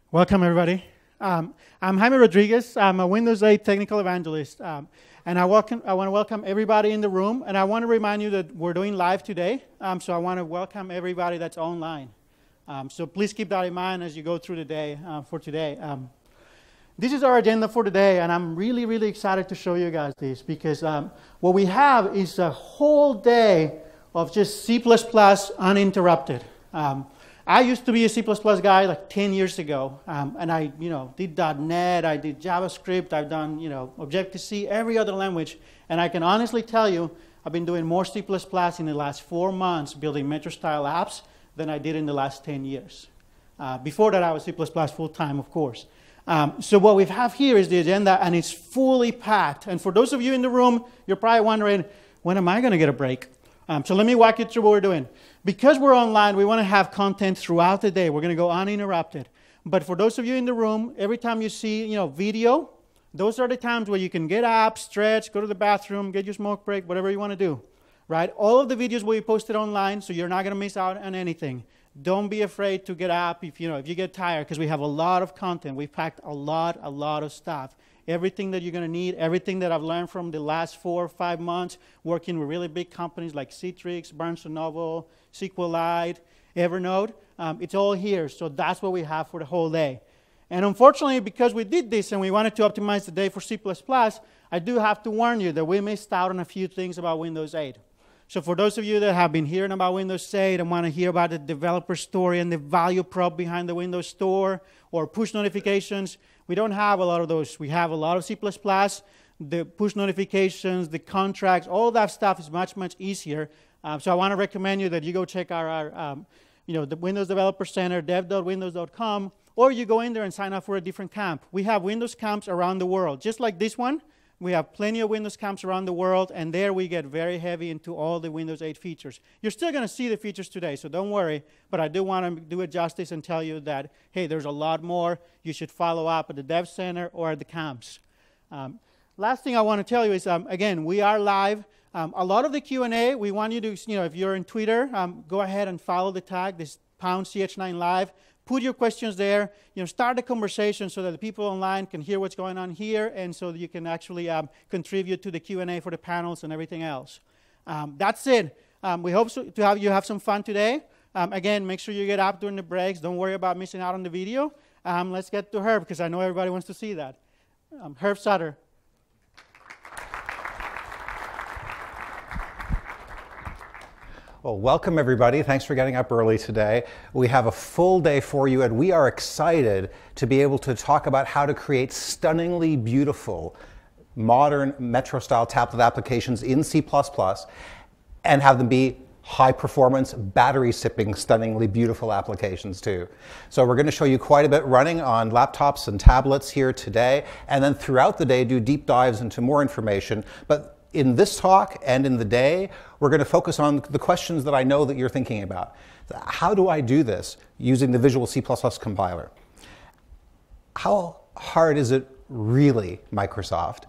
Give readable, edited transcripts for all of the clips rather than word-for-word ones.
Welcome, everybody. I'm Jaime Rodriguez. I'm a Windows 8 technical evangelist. And I want to welcome everybody in the room. And I want to remind you that we're doing live today. So I want to welcome everybody that's online. So please keep that in mind as you go through the day for today. This is our agenda for today. And I'm really, really excited to show you guys this. Because what we have is a whole day of just C++ uninterrupted. I used to be a C++ guy like 10 years ago, and I, did .NET, I did JavaScript, I've done, Objective-C, every other language, and I can honestly tell you, I've been doing more C++ in the last 4 months building Metro-style apps than I did in the last 10 years. Before that, I was C++ full-time, of course. So what we have here is the agenda, and it's fully packed. And for those of you in the room, you're probably wondering, when am I going to get a break? So let me walk you through what we're doing. Because we're online, we want to have content throughout the day. We're going to go uninterrupted. But for those of you in the room, every time you see video, those are the times where you can get up, stretch, go to the bathroom, get your smoke break, whatever you want to do. Right? All of the videos will be posted online, so you're not going to miss out on anything. Don't be afraid to get up if you get tired, because we have a lot of content. We've packed a lot of stuff. Everything that you're going to need, everything that I've learned from the last 4 or 5 months working with really big companies like Citrix, Barnes & Noble, SQLite, Evernote, it's all here. So that's what we have for the whole day. And unfortunately, because we did this and we wanted to optimize the day for C++, I do have to warn you that we missed out on a few things about Windows 8. So for those of you that have been hearing about Windows 8 and want to hear about the developer story and the value prop behind the Windows Store or push notifications, we don't have a lot of those. We have a lot of C++. The push notifications, the contracts, all that stuff is much, much easier. So I want to recommend you that you go check our the Windows Developer Center, dev.windows.com, or you go in there and sign up for a different camp. We have Windows camps around the world, just like this one. We have plenty of Windows camps around the world, and there we get very heavy into all the Windows 8 features. You're still going to see the features today, so don't worry, but I do want to do it justice and tell you that, hey, there's a lot more. You should follow up at the Dev Center or at the camps. Last thing I want to tell you is, again, we are live. A lot of the Q&A, we want you to, if you're in Twitter, go ahead and follow the tag, this #CH9 Live. Put your questions there. Start a conversation so that the people online can hear what's going on here, and so that you can actually contribute to the Q&A for the panels and everything else. That's it. We hope to have some fun today. Again, make sure you get up during the breaks. Don't worry about missing out on the video. Let's get to Herb, because I know everybody wants to see that. Herb Sutter. Well, welcome everybody. Thanks for getting up early today. We have a full day for you, and we are excited to be able to talk about how to create stunningly beautiful modern Metro-style tablet applications in C++ and have them be high-performance, battery-sipping, stunningly beautiful applications too. So we're going to show you quite a bit running on laptops and tablets here today, and then throughout the day do deep dives into more information. But in this talk and in the day, we're going to focus on the questions that I know that you're thinking about. How do I do this using the Visual C++ compiler? How hard is it really, Microsoft?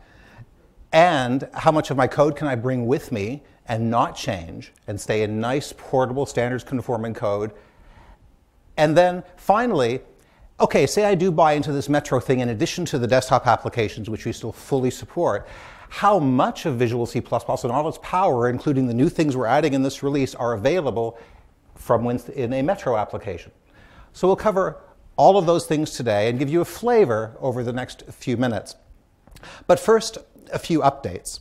And how much of my code can I bring with me and not change and stay in nice, portable, standards-conforming code? And then finally, okay, say I do buy into this Metro thing in addition to the desktop applications, which we still fully support. How much of Visual C++ and all its power, including the new things we're adding in this release, are available in a Metro application? So we'll cover all of those things today and give you a flavor over the next few minutes. But first, a few updates.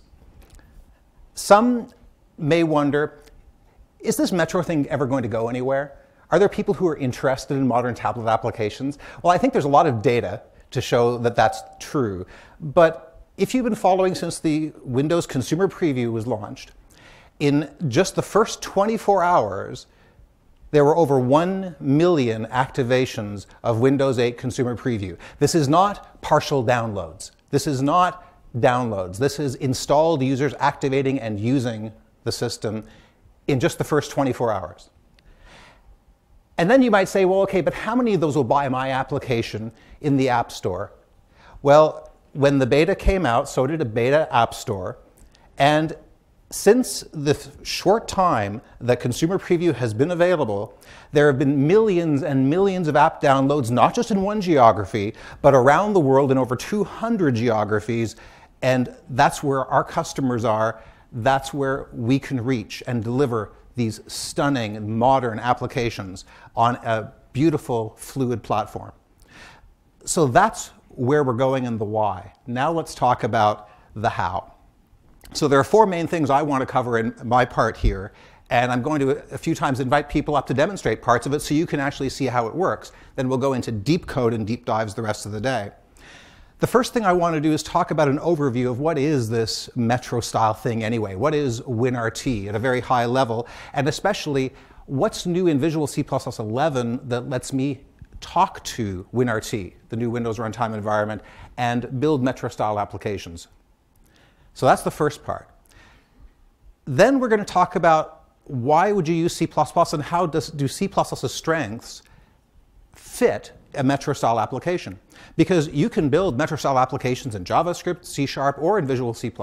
Some may wonder, is this Metro thing ever going to go anywhere? Are there people who are interested in modern tablet applications? Well, I think there's a lot of data to show that that's true. But if you've been following since the Windows Consumer Preview was launched, in just the first 24 hours, there were over 1 million activations of Windows 8 Consumer Preview. This is not partial downloads. This is not downloads. This is installed users activating and using the system in just the first 24 hours. And then you might say, well, okay, but how many of those will buy my application in the App Store? Well, when the beta came out, so did a beta App Store. And Since the short time that Consumer Preview has been available, there have been millions and millions of app downloads, not just in one geography, but around the world in over 200 geographies. And that's where our customers are. That's where we can reach and deliver these stunning modern applications on a beautiful, fluid platform. So that's where we're going and the why. Now let's talk about the how. So there are four main things I want to cover in my part here, and I'm going to a few times invite people up to demonstrate parts of it so you can actually see how it works. Then we'll go into deep code and deep dives the rest of the day. The first thing I want to do is talk about an overview of what is this Metro style thing anyway. What is WinRT at a very high level, and especially what's new in Visual C++ 11 that lets me talk to WinRT, the new Windows runtime environment, and build Metro style applications. So that's the first part. Then we're going to talk about why would you use C++ and how do C++'s strengths fit a Metro-style application. Because you can build Metro-style applications in JavaScript, C#, or in Visual C++.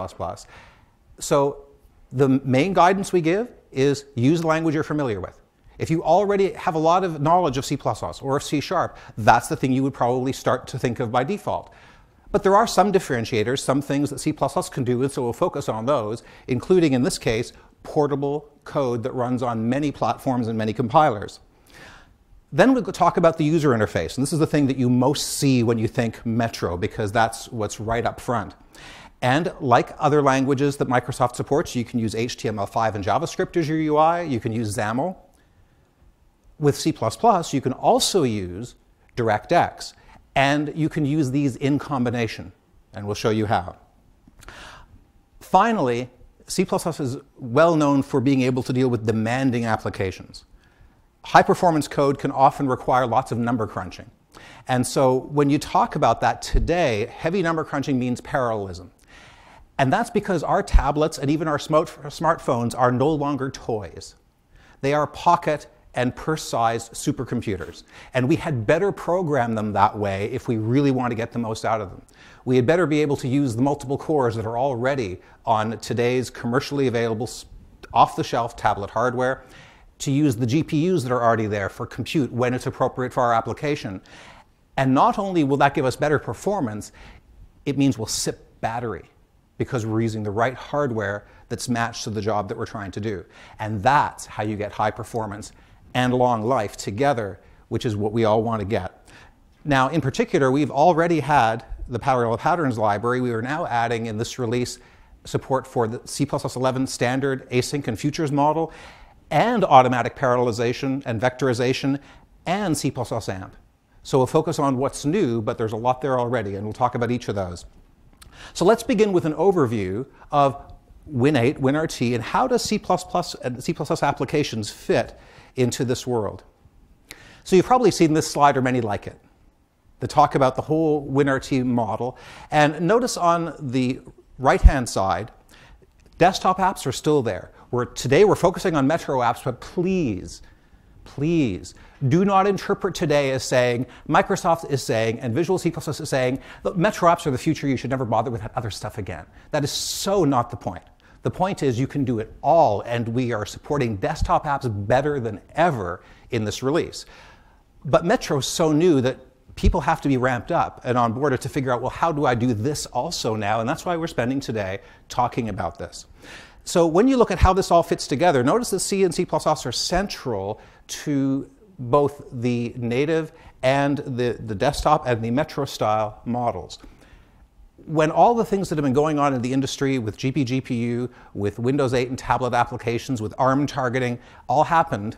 So the main guidance we give is use the language you're familiar with. If you already have a lot of knowledge of C++ or of C#, that's the thing you would probably start to think of by default. But there are some differentiators, some things that C++ can do, and so we'll focus on those, including, in this case, portable code that runs on many platforms and many compilers. Then we'll talk about the user interface, and this is the thing that you most see when you think Metro, because that's what's right up front. And like other languages that Microsoft supports, you can use HTML5 and JavaScript as your UI, you can use XAML. With C++, you can also use DirectX. And you can use these in combination, and we'll show you how. Finally, C++ is well known for being able to deal with demanding applications. High-performance code can often require lots of number crunching. And so when you talk about that today, heavy number crunching means parallelism. And that's because our tablets and even our smartphones are no longer toys. They are pocket and purse-sized supercomputers. And we had better program them that way if we really want to get the most out of them. We had better be able to use the multiple cores that are already on today's commercially available off-the-shelf tablet hardware, to use the GPUs that are already there for compute when it's appropriate for our application. And not only will that give us better performance, it means we'll sip battery because we're using the right hardware that's matched to the job that we're trying to do. And that's how you get high performance and long life together, which is what we all want to get. Now, in particular, we've already had the parallel patterns library. We are now adding in this release support for the C++ 11 standard async and futures model, and automatic parallelization and vectorization, and C++ AMP. So we'll focus on what's new, but there's a lot there already, and we'll talk about each of those. So let's begin with an overview of Win8, WinRT, and how does C++ and C++ applications fit into this world. So you've probably seen this slide or many like it. They talk about the whole WinRT model. And notice on the right-hand side, desktop apps are still there. Today we're focusing on Metro apps, but please, please do not interpret today as saying, Microsoft is saying, and Visual C++ is saying, look, Metro apps are the future, you should never bother with that other stuff again. That is so not the point. The point is you can do it all, and we are supporting desktop apps better than ever in this release. But Metro is so new that people have to be ramped up and on board to figure out, well, how do I do this also now? And that's why we're spending today talking about this. So when you look at how this all fits together, notice that C and C++ are central to both the native and the desktop and the Metro style models. When all the things that have been going on in the industry with GPGPU, with Windows 8 and tablet applications, with ARM targeting, all happened,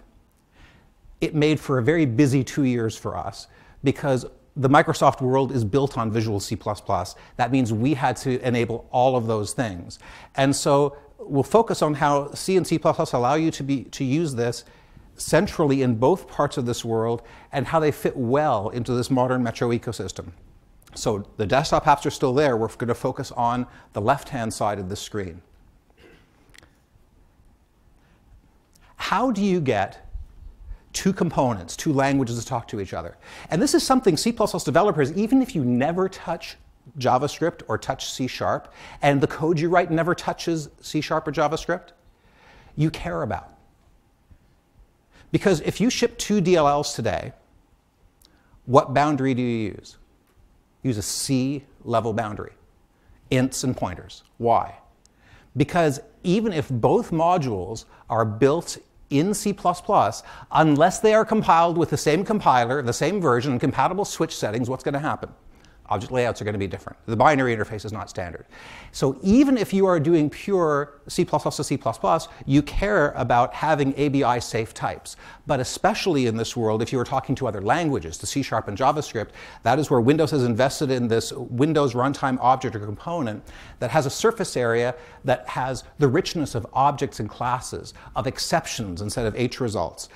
it made for a very busy 2 years for us because the Microsoft world is built on Visual C++. That means we had to enable all of those things. And so we'll focus on how C and C++ allow you to use this centrally in both parts of this world and how they fit well into this modern Metro ecosystem. So the desktop apps are still there. We're going to focus on the left-hand side of the screen. How do you get two components, two languages to talk to each other? And this is something C++ developers, even if you never touch JavaScript or touch C#, and the code you write never touches C# or JavaScript, you care about. Because if you ship 2 DLLs today, what boundary do you use? Use a C-level boundary, ints and pointers. Why? Because even if both modules are built in C++, unless they are compiled with the same compiler, the same version, and compatible switch settings, what's going to happen? Object layouts are going to be different. The binary interface is not standard. So even if you are doing pure C++ to C++, you care about having ABI safe types. But especially in this world, if you are talking to other languages, to C# and JavaScript, that is where Windows has invested in this Windows runtime object or component that has a surface area that has the richness of objects and classes, of exceptions instead of H results,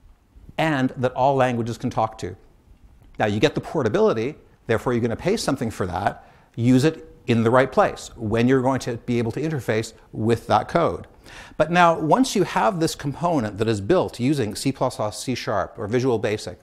and that all languages can talk to. Now you get the portability. Therefore, you're going to pay something for that. Use it in the right place when you're going to be able to interface with that code. But now, once you have this component that is built using C++, C#, or Visual Basic,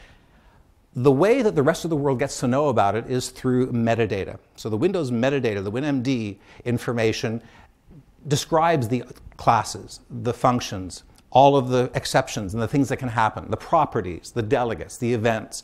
the way that the rest of the world gets to know about it is through metadata. So the Windows metadata, the WinMD information, describes the classes, the functions, all of the exceptions and the things that can happen, the properties, the delegates, the events.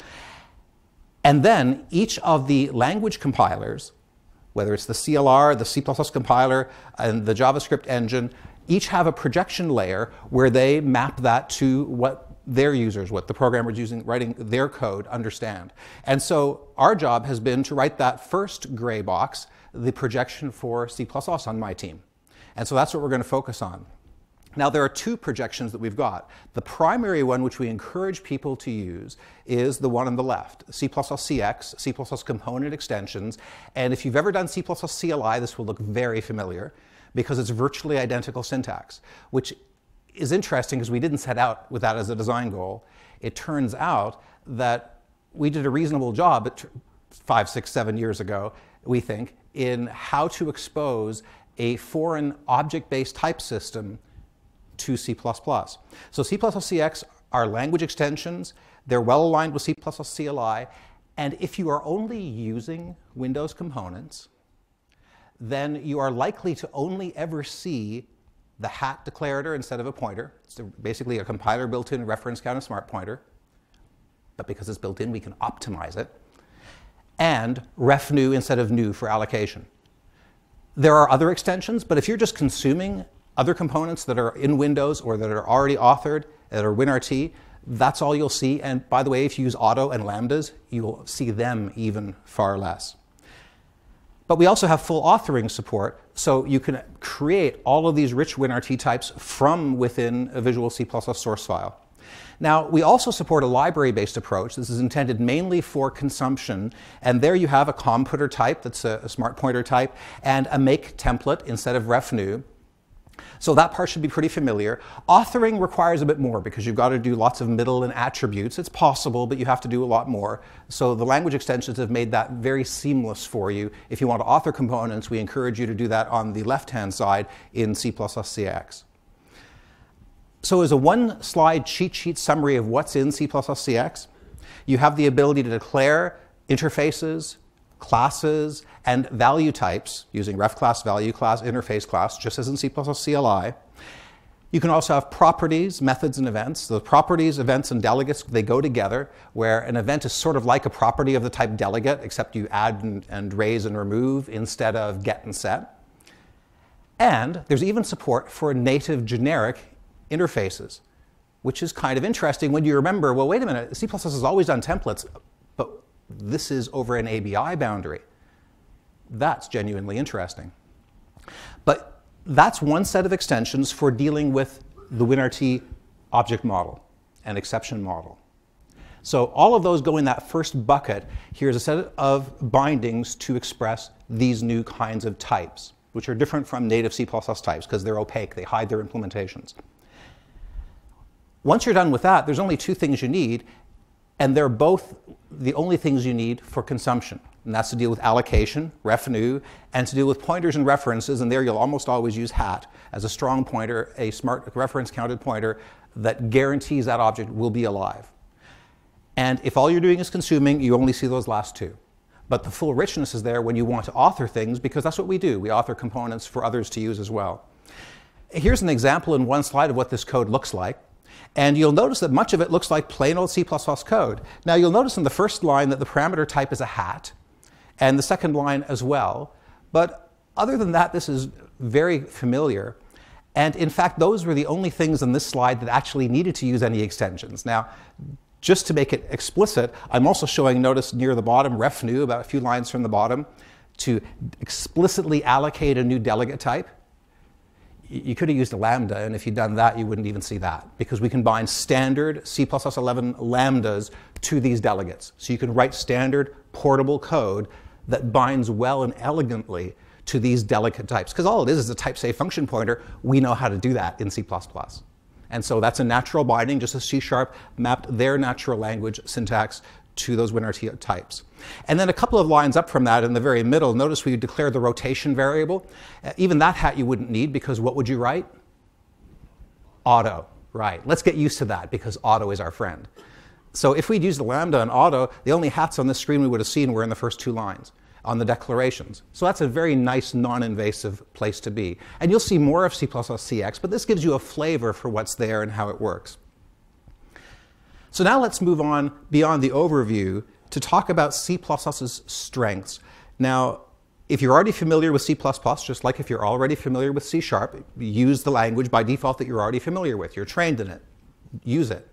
And then each of the language compilers, whether it's the CLR, the C++ compiler, and the JavaScript engine, each have a projection layer where they map that to what their users, what the programmers using writing their code understand. And so our job has been to write that first gray box, the projection for C++ on my team. And so that's what we're going to focus on. Now, there are 2 projections that we've got. The primary one, which we encourage people to use, is the one on the left, C++ CX, C++ component extensions. And if you've ever done C++ CLI, this will look very familiar because it's virtually identical syntax, which is interesting because we didn't set out with that as a design goal. It turns out that we did a reasonable job 5, 6, 7 years ago, we think, in how to expose a foreign object-based type system to C++. So C++ CX are language extensions. They're well aligned with C++ CLI. And if you are only using Windows components, then you are likely to only ever see the hat declarator instead of a pointer. It's basically a compiler built-in reference count and smart pointer. But because it's built in, we can optimize it. And ref new instead of new for allocation. There are other extensions, but if you're just consuming other components that are in Windows or that are already authored, that are WinRT, that's all you'll see. And by the way, if you use auto and lambdas, you'll see them even far less. But we also have full authoring support, so you can create all of these rich WinRT types from within a Visual C++ source file. Now, we also support a library-based approach. This is intended mainly for consumption, and there you have a computer type, that's a smart pointer type, and a make template instead of ref new. So that part should be pretty familiar. Authoring requires a bit more because you've got to do lots of middle and attributes. It's possible, but you have to do a lot more. So the language extensions have made that very seamless for you. If you want to author components, we encourage you to do that on the left-hand side in C++ CX. So as a one-slide cheat sheet summary of what's in C++ CX, you have the ability to declare interfaces, classes, and value types using ref class, value class, interface class, just as in C++ CLI. You can also have properties, methods, and events. The properties, events, and delegates, they go together, where an event is sort of like a property of the type delegate, except you add and raise and remove instead of get and set. And there's even support for native generic interfaces, which is kind of interesting when you remember, well, wait a minute, C++ has always done templates, but this is over an ABI boundary. That's genuinely interesting. But that's one set of extensions for dealing with the WinRT object model and exception model. So all of those go in that first bucket. Here's a set of bindings to express these new kinds of types, which are different from native C++ types because they're opaque. They hide their implementations. Once you're done with that, there's only 2 things you need, and they're both the only things you need for consumption. And that's to deal with allocation, ref new, and to deal with pointers and references, and there you'll almost always use hat as a strong pointer, a smart reference counted pointer that guarantees that object will be alive. And if all you're doing is consuming, you only see those last 2. But the full richness is there when you want to author things, because that's what we do. We author components for others to use as well. Here's an example in one slide of what this code looks like. And you'll notice that much of it looks like plain old C++ code. Now you'll notice in the first line that the parameter type is a hat, and the second line as well. But other than that, this is very familiar. And in fact, those were the only things in this slide that actually needed to use any extensions. Now, just to make it explicit, I'm also showing, notice near the bottom, ref new, about a few lines from the bottom, to explicitly allocate a new delegate type. You could have used a lambda, and if you'd done that, you wouldn't even see that, because we can bind standard C++11 lambdas to these delegates. So you can write standard portable code that binds well and elegantly to these delegate types, because all it is a type-safe function pointer. We know how to do that in C++. And so that's a natural binding, just as C# mapped their natural language syntax to those WinRT types. And then a couple of lines up from that in the very middle, notice we declared the rotation variable. Even that hat you wouldn't need, because what would you write? Auto, right. Let's get used to that, because auto is our friend. So if we'd used the lambda and auto, the only hats on this screen we would have seen were in the first two lines on the declarations. So that's a very nice, non-invasive place to be. And you'll see more of C++CX, but this gives you a flavor for what's there and how it works. So now let's move on beyond the overview to talk about C++'s strengths. Now, if you're already familiar with C++, just like if you're already familiar with C#, use the language by default that you're already familiar with. You're trained in it. Use it.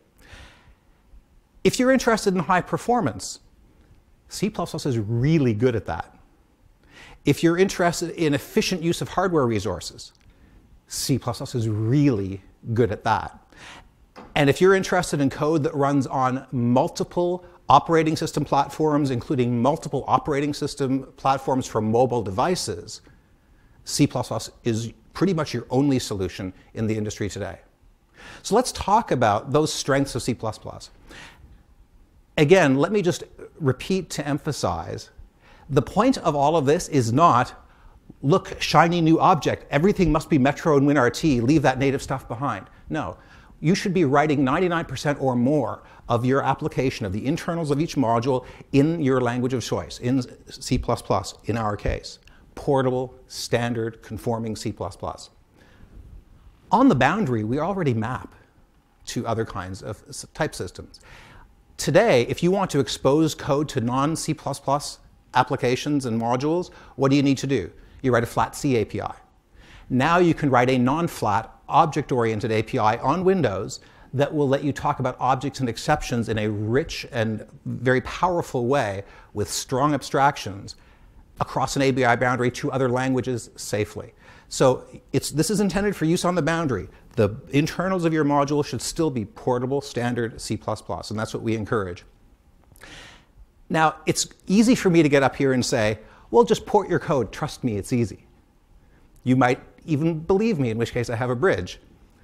If you're interested in high performance, C++ is really good at that. If you're interested in efficient use of hardware resources, C++ is really good at that. And if you're interested in code that runs on multiple operating system platforms, including multiple operating system platforms for mobile devices, C++ is pretty much your only solution in the industry today. So let's talk about those strengths of C++. Again, let me just repeat to emphasize, the point of all of this is not, look, shiny new object, everything must be Metro and WinRT, leave that native stuff behind. No. You should be writing 99% or more of your application, of the internals of each module, in your language of choice, in C++, in our case. Portable, standard, conforming C++. On the boundary, we already map to other kinds of type systems. Today, if you want to expose code to non-C++ applications and modules, what do you need to do? You write a flat C API. Now you can write a non-flat, object-oriented API on Windows that will let you talk about objects and exceptions in a rich and very powerful way with strong abstractions across an API boundary to other languages safely. So this is intended for use on the boundary. The internals of your module should still be portable, standard C++, and that's what we encourage. Now, it's easy for me to get up here and say, well, just port your code. Trust me, it's easy. You might even believe me, in which case I have a bridge.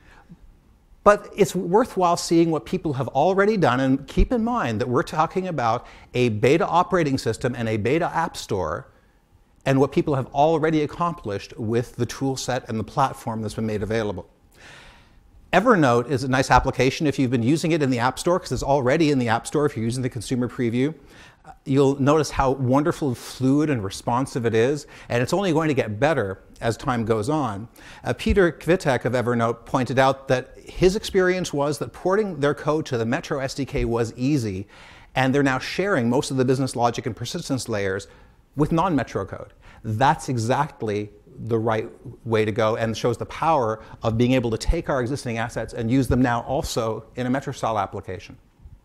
But it's worthwhile seeing what people have already done, and keep in mind that we're talking about a beta operating system and a beta app store, and what people have already accomplished with the tool set and the platform that's been made available. Evernote is a nice application if you've been using it in the App Store, because it's already in the App Store if you're using the consumer preview. You'll notice how wonderful, fluid, and responsive it is, and it's only going to get better as time goes on. Peter Kvitek of Evernote pointed out that his experience was that porting their code to the Metro SDK was easy, and they're now sharing most of the business logic and persistence layers with non-Metro code. That's exactly the right way to go, and shows the power of being able to take our existing assets and use them now also in a Metro-style application.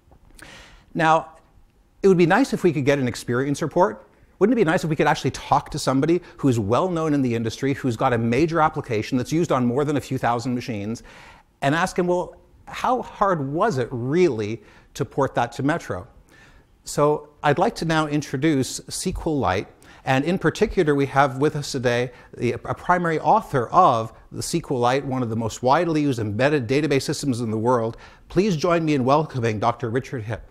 Now, it would be nice if we could get an experience report. Wouldn't it be nice if we could actually talk to somebody who's well known in the industry, who's got a major application that's used on more than a few thousand machines, and ask him, well, how hard was it really to port that to Metro? So I'd like to now introduce SQLite. And in particular, we have with us today a primary author of the SQLite, one of the most widely used embedded database systems in the world. Please join me in welcoming Dr. Richard Hipp.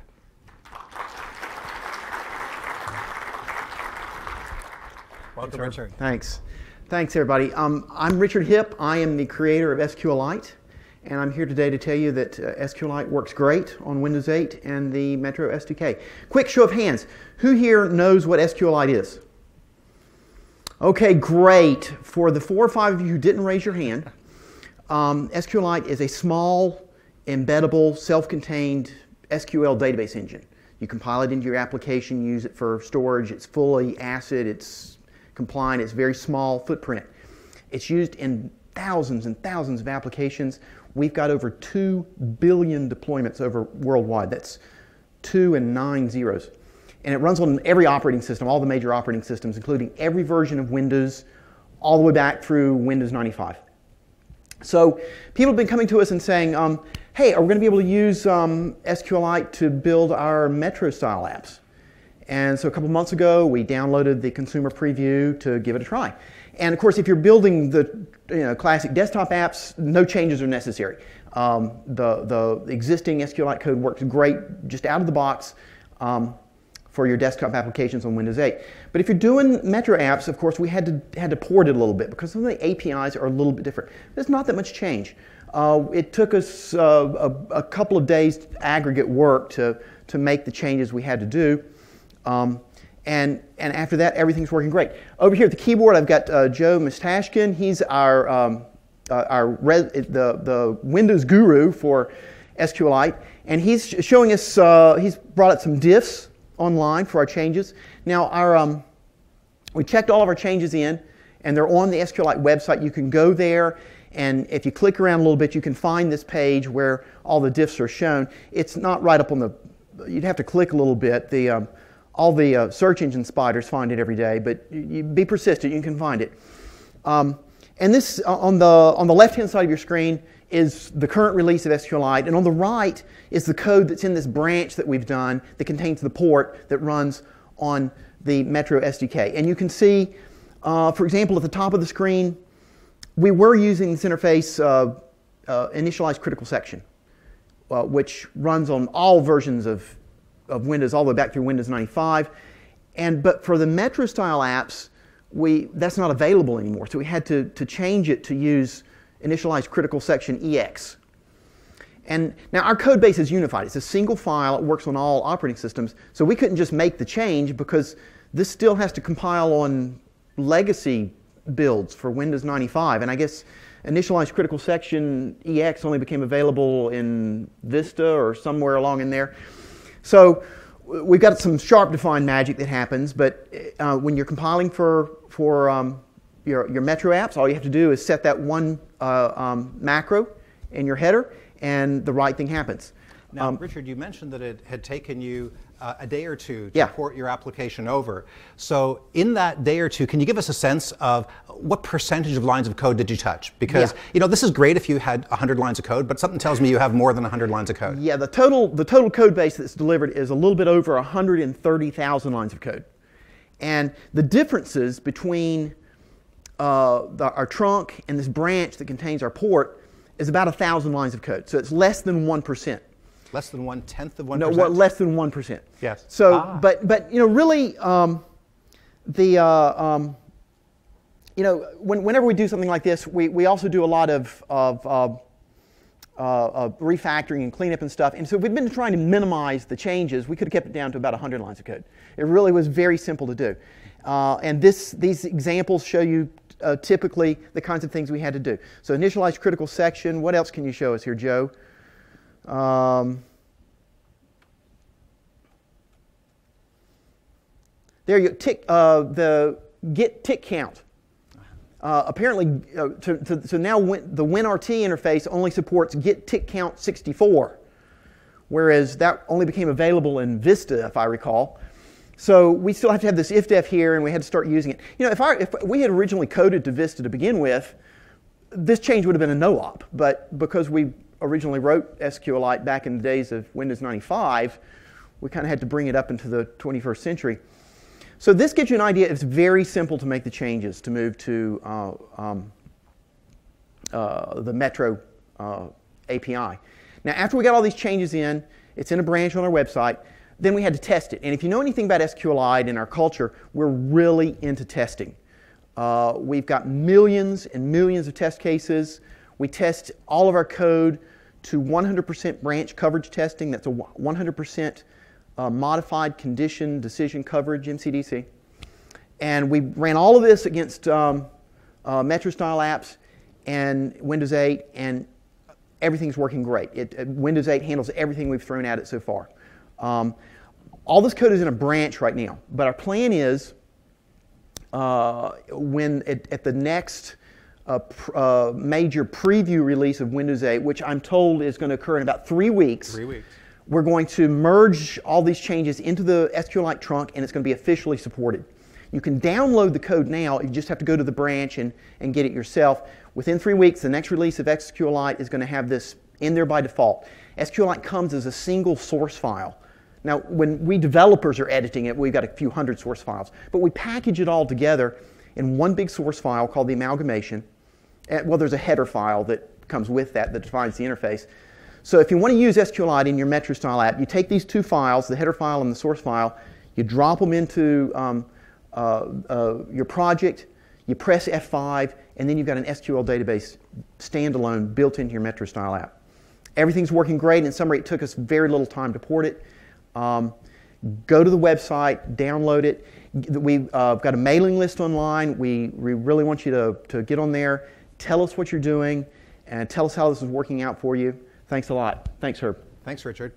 Welcome, Richard. Thanks. Thanks, everybody. I'm Richard Hipp. I am the creator of SQLite. and I'm here today to tell you that SQLite works great on Windows 8 and the Metro SDK. Quick show of hands. Who here knows what SQLite is? Okay, great. For the 4 or 5 of you who didn't raise your hand, SQLite is a small, embeddable, self-contained SQL database engine. You compile it into your application, use it for storage. It's fully ACID, it's compliant, it's very small footprint. It's used in thousands and thousands of applications. We've got over 2 billion deployments over worldwide. That's 2 and 9 zeros. And it runs on every operating system, all the major operating systems, including every version of Windows, all the way back through Windows 95. So people have been coming to us and saying, hey, are we going to be able to use SQLite to build our Metro-style apps? And so a couple months ago, we downloaded the consumer preview to give it a try. And of course, if you're building the classic desktop apps, no changes are necessary. The existing SQLite code works great just out of the box for your desktop applications on Windows 8. But if you're doing Metro apps, of course, we had to port it a little bit because some of the APIs are a little bit different. There's not that much change. It took us a couple of days aggregate work to make the changes we had to do. And after that, everything's working great. Over here at the keyboard, I've got Joe Mistashkin. He's the Windows guru for SQLite, and he's showing us. He's brought up some diffs online for our changes. Now, we checked all of our changes in, and they're on the SQLite website. You can go there, and if you click around a little bit, you can find this page where all the diffs are shown. It's not right up on the. You'd have to click a little bit. All the search engine spiders find it every day, but you be persistent, you can find it. And this, on the left-hand side of your screen, is the current release of SQLite, and on the right is the code that's in this branch that we've done that contains the port that runs on the Metro SDK. And you can see, for example, at the top of the screen, we were using this interface initialize critical section, which runs on all versions of Windows all the way back through Windows 95. But for the Metro-style apps, that's not available anymore. So we had to change it to use initialize critical section EX. And now our code base is unified. It's a single file. It works on all operating systems. So we couldn't just make the change because this still has to compile on legacy builds for Windows 95. And I guess initialize critical section EX only became available in Vista or somewhere along in there. So we've got some sharp defined magic that happens, but when you're compiling for your Metro apps, all you have to do is set that one macro in your header, and the right thing happens. Now, Richard, you mentioned that it had taken you a day or two to port your application over. So in that day or two, can you give us a sense of what percentage of lines of code did you touch? Because this is great if you had 100 lines of code, but something tells me you have more than 100 lines of code. Yeah, the total code base that's delivered is a little bit over 130,000 lines of code. And the differences between our trunk and this branch that contains our port is about 1,000 lines of code. So it's less than 1%. Less than 1/10 of 1%? No, less than 1%. Yes. So, but really, whenever we do something like this, we also do a lot of refactoring and cleanup and stuff. And so we've been trying to minimize the changes. We could have kept it down to about 100 lines of code. It really was very simple to do. And these examples show you typically the kinds of things we had to do. So initialize critical section. What else can you show us here, Joe? There you go. The get tick count. Apparently, so now the WinRT interface only supports get tick count 64, whereas that only became available in Vista, if I recall. So we still have to have this ifdef here, and we had to start using it. If we had originally coded to Vista to begin with, this change would have been a no-op. But because we originally wrote SQLite back in the days of Windows 95, we kind of had to bring it up into the 21st century. So this gives you an idea. It's very simple to make the changes to move to the Metro API. Now, after we got all these changes in, it's in a branch on our website, then we had to test it. And if you know anything about SQLite in our culture, we're really into testing. We've got millions and millions of test cases. We test all of our code to 100% branch coverage testing. That's a 100% modified condition decision coverage, MCDC. And we ran all of this against MetroStyle apps and Windows 8, and everything's working great. Windows 8 handles everything we've thrown at it so far. All this code is in a branch right now, but our plan is when at the next major preview release of Windows 8, which I'm told is going to occur in about 3 weeks. 3 weeks. We're going to merge all these changes into the SQLite trunk, and it's going to be officially supported. You can download the code now. You just have to go to the branch and get it yourself. Within 3 weeks, the next release of SQLite is going to have this in there by default. SQLite comes as a single source file. Now, when we developers are editing it, we've got a few hundred source files, but we package it all together in one big source file called the amalgamation. Well, there's a header file that comes with that defines the interface. So if you want to use SQLite in your MetroStyle app, you take these two files, the header file and the source file, you drop them into your project, you press F5, and then you've got an SQL database standalone built into your MetroStyle app. Everything's working great. In summary, it took us very little time to port it. Go to the website, download it. We've got a mailing list online. We really want you to get on there, tell us what you're doing, and tell us how this is working out for you. Thanks a lot. Thanks, Herb. Thanks, Richard.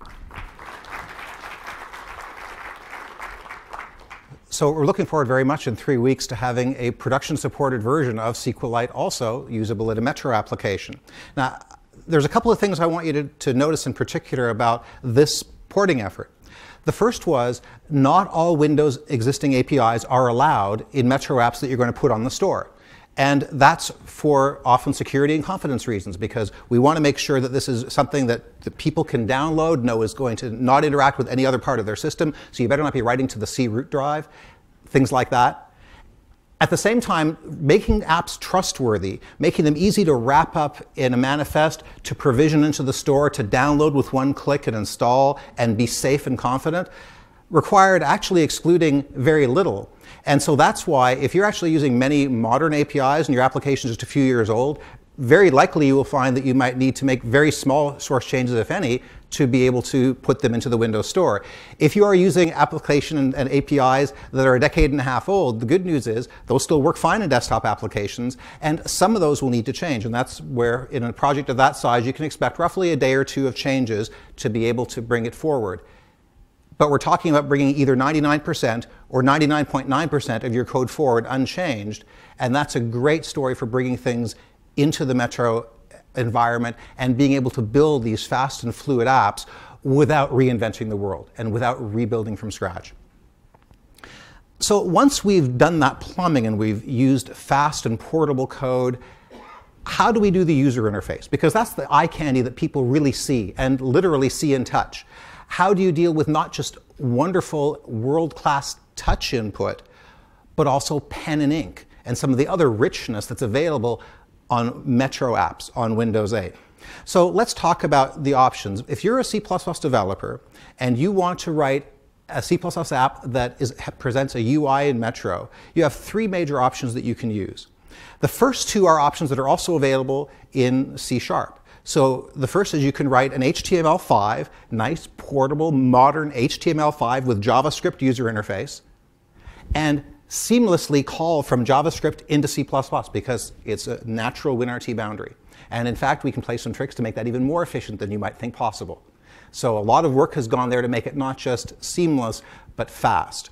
So we're looking forward very much in 3 weeks to having a production-supported version of SQLite also usable in a Metro application. Now, there's a couple of things I want you to notice in particular about this porting effort. The first was not all Windows existing APIs are allowed in Metro apps that you're going to put on the store. And that's for often security and confidence reasons, because we want to make sure that this is something that the people can download, know is going to not interact with any other part of their system, so you better not be writing to the C root drive, things like that. At the same time, making apps trustworthy, making them easy to wrap up in a manifest, to provision into the store, to download with one click and install and be safe and confident, required actually excluding very little. And so that's why if you're actually using many modern APIs and your application is just a few years old, very likely you will find that you might need to make very small source changes, if any, to be able to put them into the Windows Store. If you are using application and APIs that are a decade and a half old, the good news is those still work fine in desktop applications, and some of those will need to change. And that's where, in a project of that size, you can expect roughly a day or two of changes to be able to bring it forward. But we're talking about bringing either 99% or 99.9% of your code forward unchanged, and that's a great story for bringing things into the Metro environment and being able to build these fast and fluid apps without reinventing the world and without rebuilding from scratch. So once we've done that plumbing and we've used fast and portable code, how do we do the user interface? Because that's the eye candy that people really see and literally see and touch. How do you deal with not just wonderful world-class touch input, but also pen and ink and some of the other richness that's available on Metro apps on Windows 8? So let's talk about the options. If you're a C++ developer and you want to write a C++ app that presents a UI in Metro, you have three major options that you can use. The first two are options that are also available in C#. So the first is you can write an HTML5, nice, portable, modern HTML5 with JavaScript user interface, and seamlessly call from JavaScript into C++ because it's a natural WinRT boundary. And in fact, we can play some tricks to make that even more efficient than you might think possible. So a lot of work has gone there to make it not just seamless, but fast.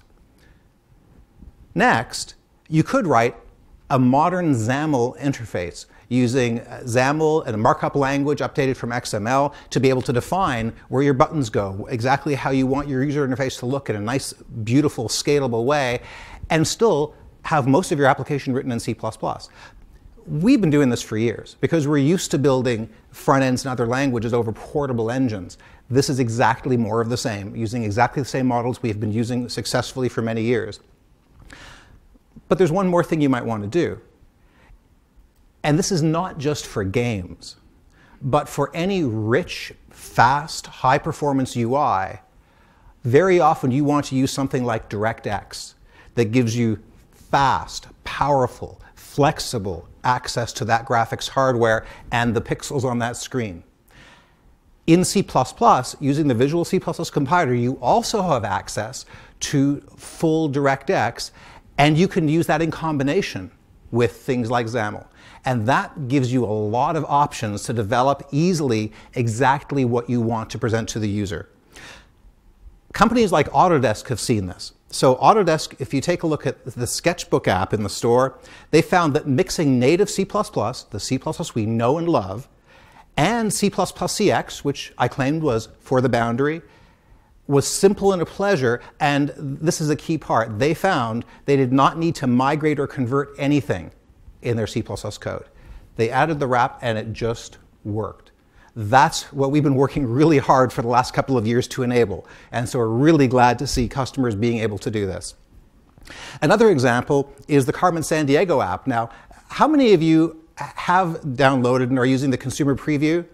Next, you could write a modern XAML interface using XAML and a markup language updated from XML to be able to define where your buttons go, exactly how you want your user interface to look in a nice, beautiful, scalable way, and still have most of your application written in C++. We've been doing this for years because we're used to building front ends and other languages over portable engines. This is exactly more of the same, using exactly the same models we've been using successfully for many years. But there's one more thing you might want to do. And this is not just for games, but for any rich, fast, high-performance UI. Very often you want to use something like DirectX that gives you fast, powerful, flexible access to that graphics hardware and the pixels on that screen. In C++, using the Visual C++ compiler, you also have access to full DirectX, and you can use that in combination with things like XAML. And that gives you a lot of options to develop easily exactly what you want to present to the user. Companies like Autodesk have seen this. So Autodesk, if you take a look at the Sketchbook app in the store, they found that mixing native C++, the C++ we know and love, and C++ CX, which I claimed was for the boundary, was simple and a pleasure, and this is a key part. They found they did not need to migrate or convert anything in their C++ code. They added the wrap and it just worked. That's what we've been working really hard for the last couple of years to enable, and so we're really glad to see customers being able to do this. Another example is the Carmen Sandiego app. Now, how many of you have downloaded and are using the consumer preview?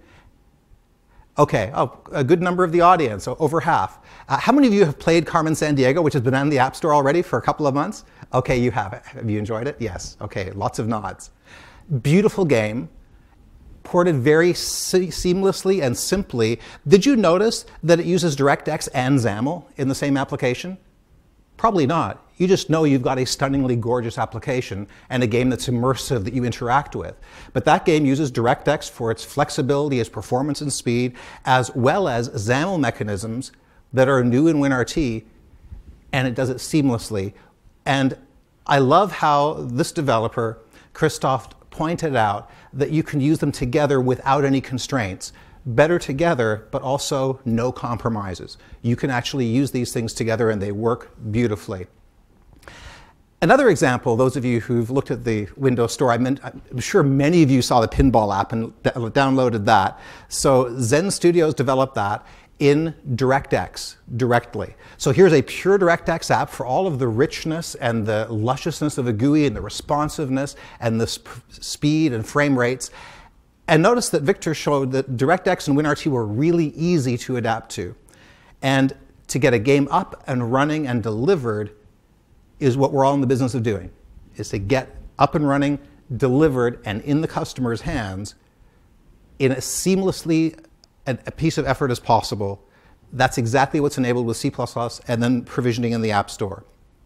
Okay, a good number of the audience, so over half. How many of you have played Carmen Sandiego, which has been on the App Store already for a couple of months? Okay, you have it. Have you enjoyed it? Yes. Okay, lots of nods. Beautiful game, ported very seamlessly and simply. Did you notice that it uses DirectX and XAML in the same application? Probably not. You just know you've got a stunningly gorgeous application and a game that's immersive that you interact with. But that game uses DirectX for its flexibility, its performance and speed, as well as XAML mechanisms that are new in WinRT, and it does it seamlessly. And I love how this developer, Christoph, pointed out that you can use them together without any constraints. Better together, but also no compromises. You can actually use these things together and they work beautifully. Another example, those of you who've looked at the Windows Store, I'm sure many of you saw the Pinball app and downloaded that. So Zen Studios developed that in DirectX directly. So here's a pure DirectX app for all of the richness and the lusciousness of a GUI and the responsiveness and the speed and frame rates. And notice that Victor showed that DirectX and WinRT were really easy to adapt to. And to get a game up and running and delivered is what we're all in the business of doing, is to get up and running, delivered, and in the customer's hands in as seamlessly a piece of effort as possible. That's exactly what's enabled with C++ and then provisioning in the App Store.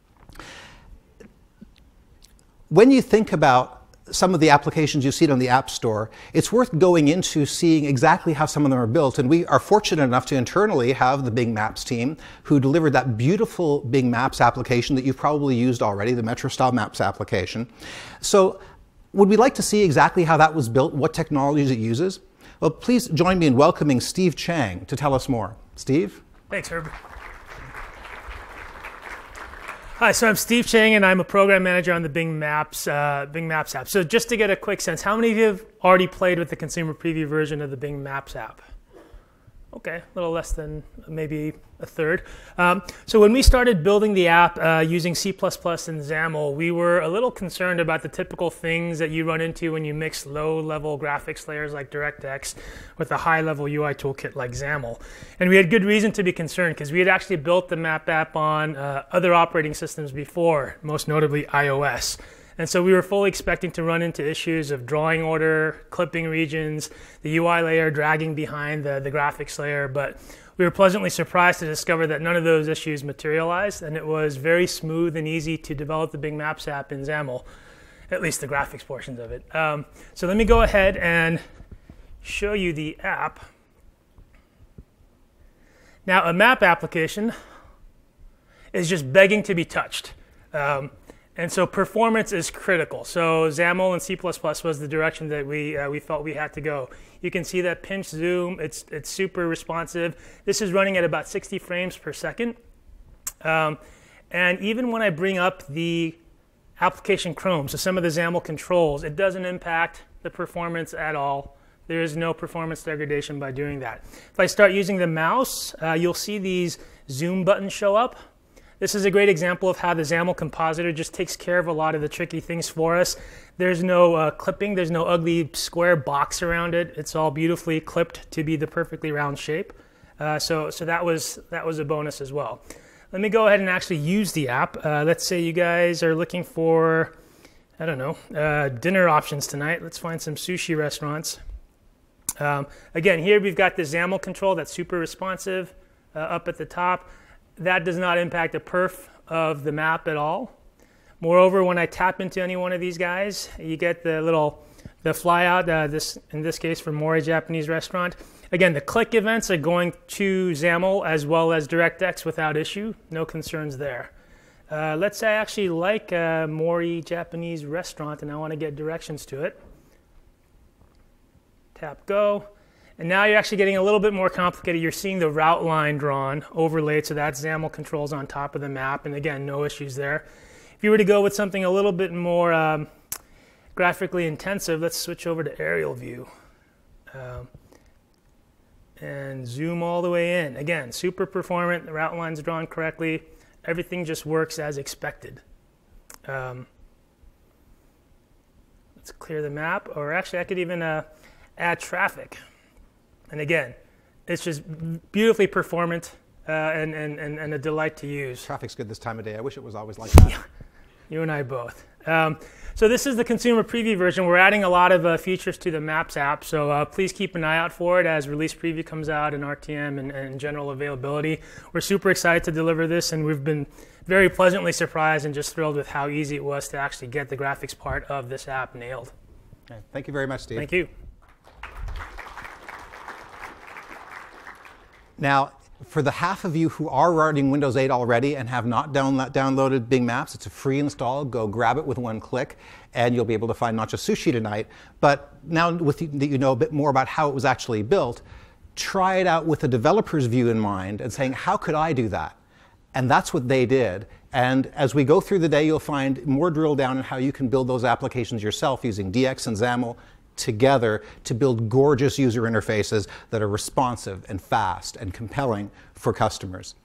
When you think about some of the applications you see on the App Store, it's worth going into seeing exactly how some of them are built. And we are fortunate enough to internally have the Bing Maps team who delivered that beautiful Bing Maps application that you've probably used already, the Metro Style Maps application. So would we like to see exactly how that was built, what technologies it uses? Well, please join me in welcoming Steve Chang to tell us more. Steve? Thanks, Herb. Hi, so I'm Steve Chang, and I'm a program manager on the Bing Maps app. So just to get a quick sense, how many of you have already played with the consumer preview version of the Bing Maps app? Okay, a little less than maybe a third. So when we started building the app using C++ and XAML, we were a little concerned about the typical things that you run into when you mix low-level graphics layers like DirectX with a high-level UI toolkit like XAML. And we had good reason to be concerned because we had actually built the Map app on other operating systems before, most notably iOS. And so we were fully expecting to run into issues of drawing order, clipping regions, the UI layer dragging behind the graphics layer, but we were pleasantly surprised to discover that none of those issues materialized, and it was very smooth and easy to develop the Bing Maps app in XAML, at least the graphics portions of it. So let me go ahead and show you the app. Now, a map application is just begging to be touched. And so performance is critical. So XAML and C++ was the direction that we felt we had to go. You can see that pinch zoom, it's super responsive. This is running at about 60 frames per second. And even when I bring up the application Chrome, so some of the XAML controls, it doesn't impact the performance at all. There is no performance degradation by doing that. If I start using the mouse, you'll see these zoom buttons show up. This is a great example of how the XAML compositor just takes care of a lot of the tricky things for us. There's no clipping, there's no ugly square box around it. It's all beautifully clipped to be the perfectly round shape. So that was a bonus as well. Let me go ahead and actually use the app. Let's say you guys are looking for I don't know, dinner options tonight. Let's find some sushi restaurants. Again, here we've got the XAML control that's super responsive up at the top. That does not impact the perf of the map at all. Moreover, when I tap into any one of these guys, you get the flyout, in this case for Mori Japanese Restaurant. Again, the click events are going to XAML as well as DirectX without issue. No concerns there. Let's say I actually like Mori Japanese Restaurant and I want to get directions to it. Tap go. And now you're actually getting a little bit more complicated. You're seeing the route line drawn, overlaid, so that XAML controls on top of the map. And again, no issues there. If you were to go with something a little bit more graphically intensive, let's switch over to aerial view. And zoom all the way in. Again, super performant. The route line's drawn correctly. Everything just works as expected. Let's clear the map. Or actually, I could even add traffic. And again, it's just beautifully performant and a delight to use. Traffic's good this time of day. I wish it was always like that. Yeah, you and I both. So this is the consumer preview version. We're adding a lot of features to the Maps app, so please keep an eye out for it as release preview comes out in RTM and general availability. We're super excited to deliver this, and we've been very pleasantly surprised and just thrilled with how easy it was to actually get the graphics part of this app nailed. Okay. Thank you very much, Steve. Thank you. Now, for the half of you who are running Windows 8 already and have not downloaded Bing Maps, it's a free install. Go grab it with one click, and you'll be able to find not just sushi tonight, but now that you know a bit more about how it was actually built, try it out with a developer's view in mind and saying, how could I do that? And that's what they did. And as we go through the day, you'll find more drill down on how you can build those applications yourself using DX and XAML together to build gorgeous user interfaces that are responsive and fast and compelling for customers.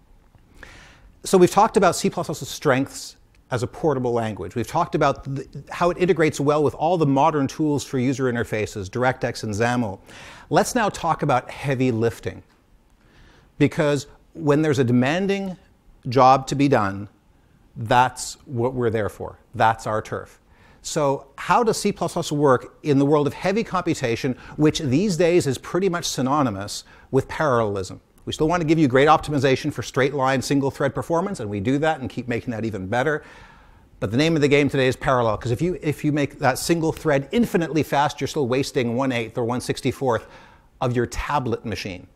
So we've talked about C++'s strengths as a portable language. We've talked about how it integrates well with all the modern tools for user interfaces, DirectX and XAML. Let's now talk about heavy lifting. Because when there's a demanding job to be done, that's what we're there for. That's our turf. So how does C++ work in the world of heavy computation, which these days is pretty much synonymous with parallelism? We still want to give you great optimization for straight line, single thread performance, and we do that and keep making that even better. But the name of the game today is parallel, because if you make that single thread infinitely fast, you're still wasting 1/8 or 1/64 of your tablet machine,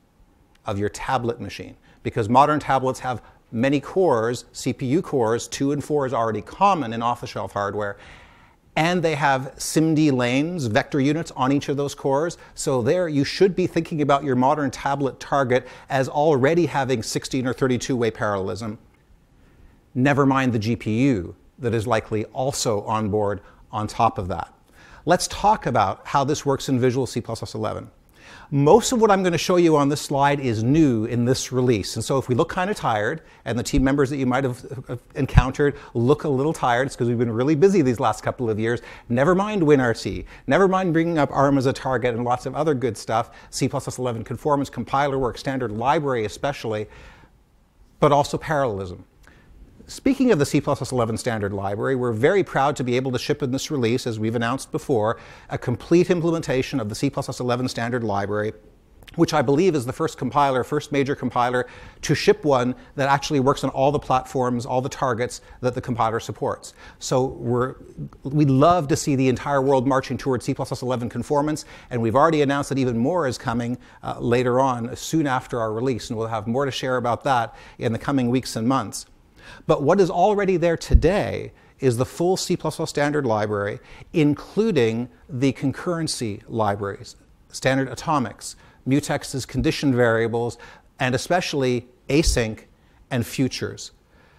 because modern tablets have many cores, CPU cores, 2 and 4 is already common in off-the-shelf hardware. And they have SIMD lanes, vector units on each of those cores. So there you should be thinking about your modern tablet target as already having 16 or 32-way parallelism. Never mind the GPU that is likely also on board on top of that. Let's talk about how this works in Visual C++ 11. Most of what I'm going to show you on this slide is new in this release. And so if we look kind of tired, and the team members that you might have encountered look a little tired, it's because we've been really busy these last couple of years. Never mind WinRT. Never mind bringing up ARM as a target and lots of other good stuff. C++ 11 conformance, compiler work, standard library especially, but also parallelism. Speaking of the C++ 11 standard library, we're very proud to be able to ship in this release, as we've announced before, a complete implementation of the C++ 11 standard library, which I believe is the first major compiler to ship one that actually works on all the platforms, all the targets that the compiler supports. So we love to see the entire world marching towards C++ 11 conformance, and we've already announced that even more is coming later on, soon after our release, and we'll have more to share about that in the coming weeks and months. But what is already there today is the full C++ standard library, including the concurrency libraries, standard atomics, mutexes, condition variables, and especially async and futures.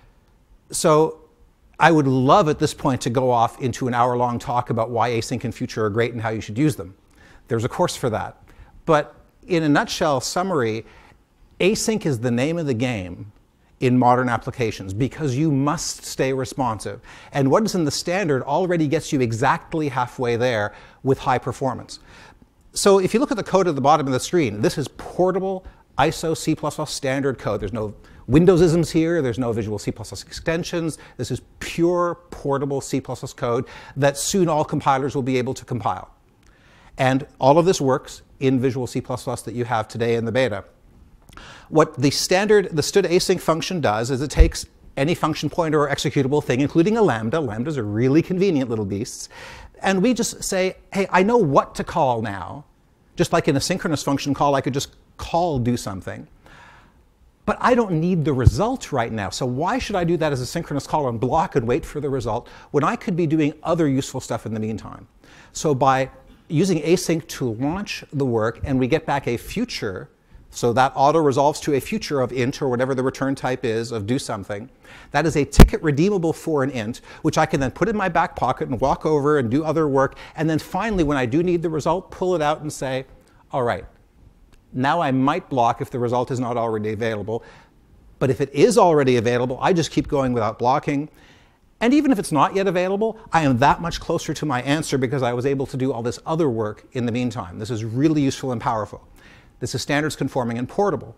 So I would love at this point to go off into an hour-long talk about why async and future are great and how you should use them. There's a course for that. But in a nutshell summary, async is the name of the game in modern applications because you must stay responsive. And what is in the standard already gets you exactly halfway there with high performance. So if you look at the code at the bottom of the screen, this is portable ISO C++ standard code. There's no Windowsisms here. There's no Visual C++ extensions. This is pure portable C++ code that soon all compilers will be able to compile. And all of this works in Visual C++ that you have today in the beta. What the std async function does is it takes any function pointer or executable thing, including a lambda. Lambdas are really convenient little beasts. And we just say, hey, I know what to call now. Just like in a synchronous function call, I could just call do something. But I don't need the result right now. So why should I do that as a synchronous call and block and wait for the result when I could be doing other useful stuff in the meantime? So by using async to launch the work, and we get back a future, so that auto resolves to a future of int or whatever the return type is of do something. That is a ticket redeemable for an int, which I can then put in my back pocket and walk over and do other work. And then finally, when I do need the result, pull it out and say, all right, now I might block if the result is not already available. But if it is already available, I just keep going without blocking. And even if it's not yet available, I am that much closer to my answer because I was able to do all this other work in the meantime. This is really useful and powerful. This is standards conforming and portable.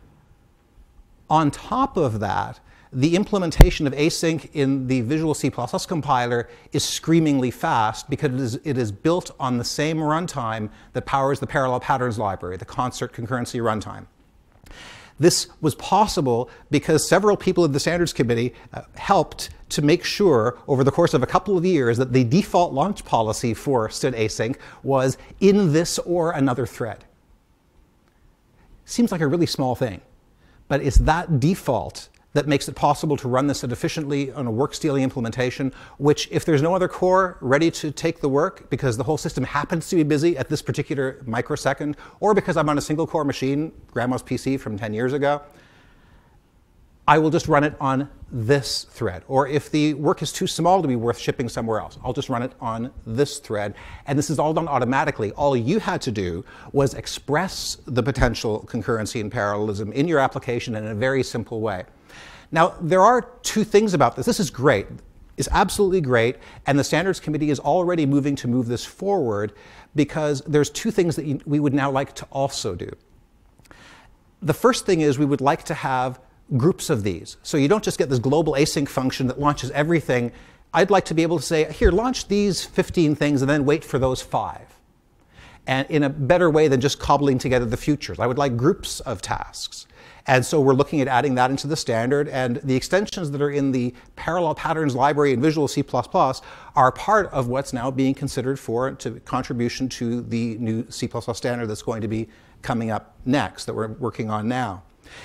On top of that, the implementation of async in the Visual C++ compiler is screamingly fast because it is built on the same runtime that powers the parallel patterns library, the concert concurrency runtime. This was possible because several people in the standards committee helped to make sure over the course of a couple of years that the default launch policy for std async was in this or another thread. Seems like a really small thing, but it's that default that makes it possible to run this efficiently on a work-stealing implementation, which if there's no other core ready to take the work because the whole system happens to be busy at this particular microsecond, or because I'm on a single core machine, grandma's PC from 10 years ago, I will just run it on this thread. Or if the work is too small to be worth shipping somewhere else, I'll just run it on this thread. And this is all done automatically. All you had to do was express the potential concurrency and parallelism in your application in a very simple way. Now, there are two things about this. This is great. It's absolutely great. And the Standards Committee is already moving to move this forward because there's two things that we would now like to also do. The first thing is we would like to have groups of these. So you don't just get this global async function that launches everything. I'd like to be able to say, here, launch these 15 things and then wait for those 5. And in a better way than just cobbling together the futures. I would like groups of tasks. And so we're looking at adding that into the standard. And the extensions that are in the parallel patterns library in Visual C++ are part of what's now being considered for contribution to the new C++ standard that's going to be coming up next, that we're working on now.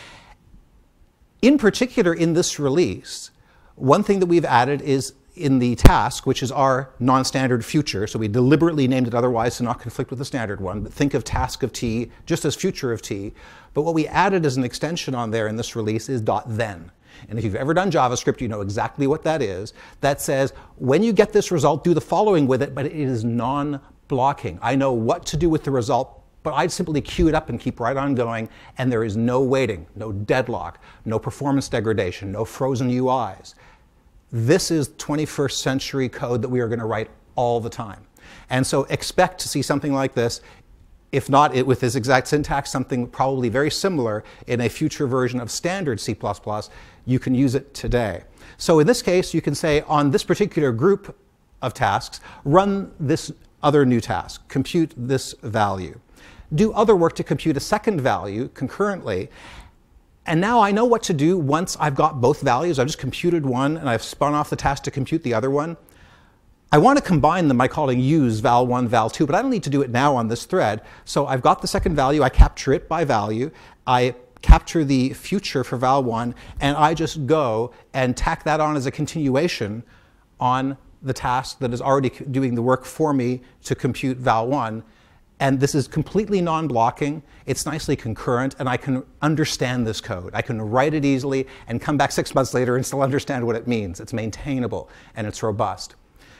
In particular, in this release, one thing that we've added is in the task, which is our non-standard future. So we deliberately named it otherwise to not conflict with the standard one. But think of task of t just as future of t. But what we added as an extension on there in this release is .then. And if you've ever done JavaScript, you know exactly what that is. That says, when you get this result, do the following with it, but it is non-blocking. I know what to do with the result, but I'd simply queue it up and keep right on going, and there is no waiting, no deadlock, no performance degradation, no frozen UIs. This is 21st century code that we are going to write all the time. And so expect to see something like this, if not with this exact syntax, something probably very similar in a future version of standard C++. You can use it today. So in this case, you can say on this particular group of tasks, run this other new task, compute this value. Do other work to compute a second value concurrently. And now I know what to do once I've got both values. I've just computed one and I've spun off the task to compute the other one. I want to combine them by calling use val1, val2, but I don't need to do it now on this thread. So I've got the second value. I capture it by value. I capture the future for val1, and I just go and tack that on as a continuation on the task that is already doing the work for me to compute val1. And this is completely non-blocking, it's nicely concurrent, and I can understand this code. I can write it easily and come back 6 months later and still understand what it means. It's maintainable and it's robust.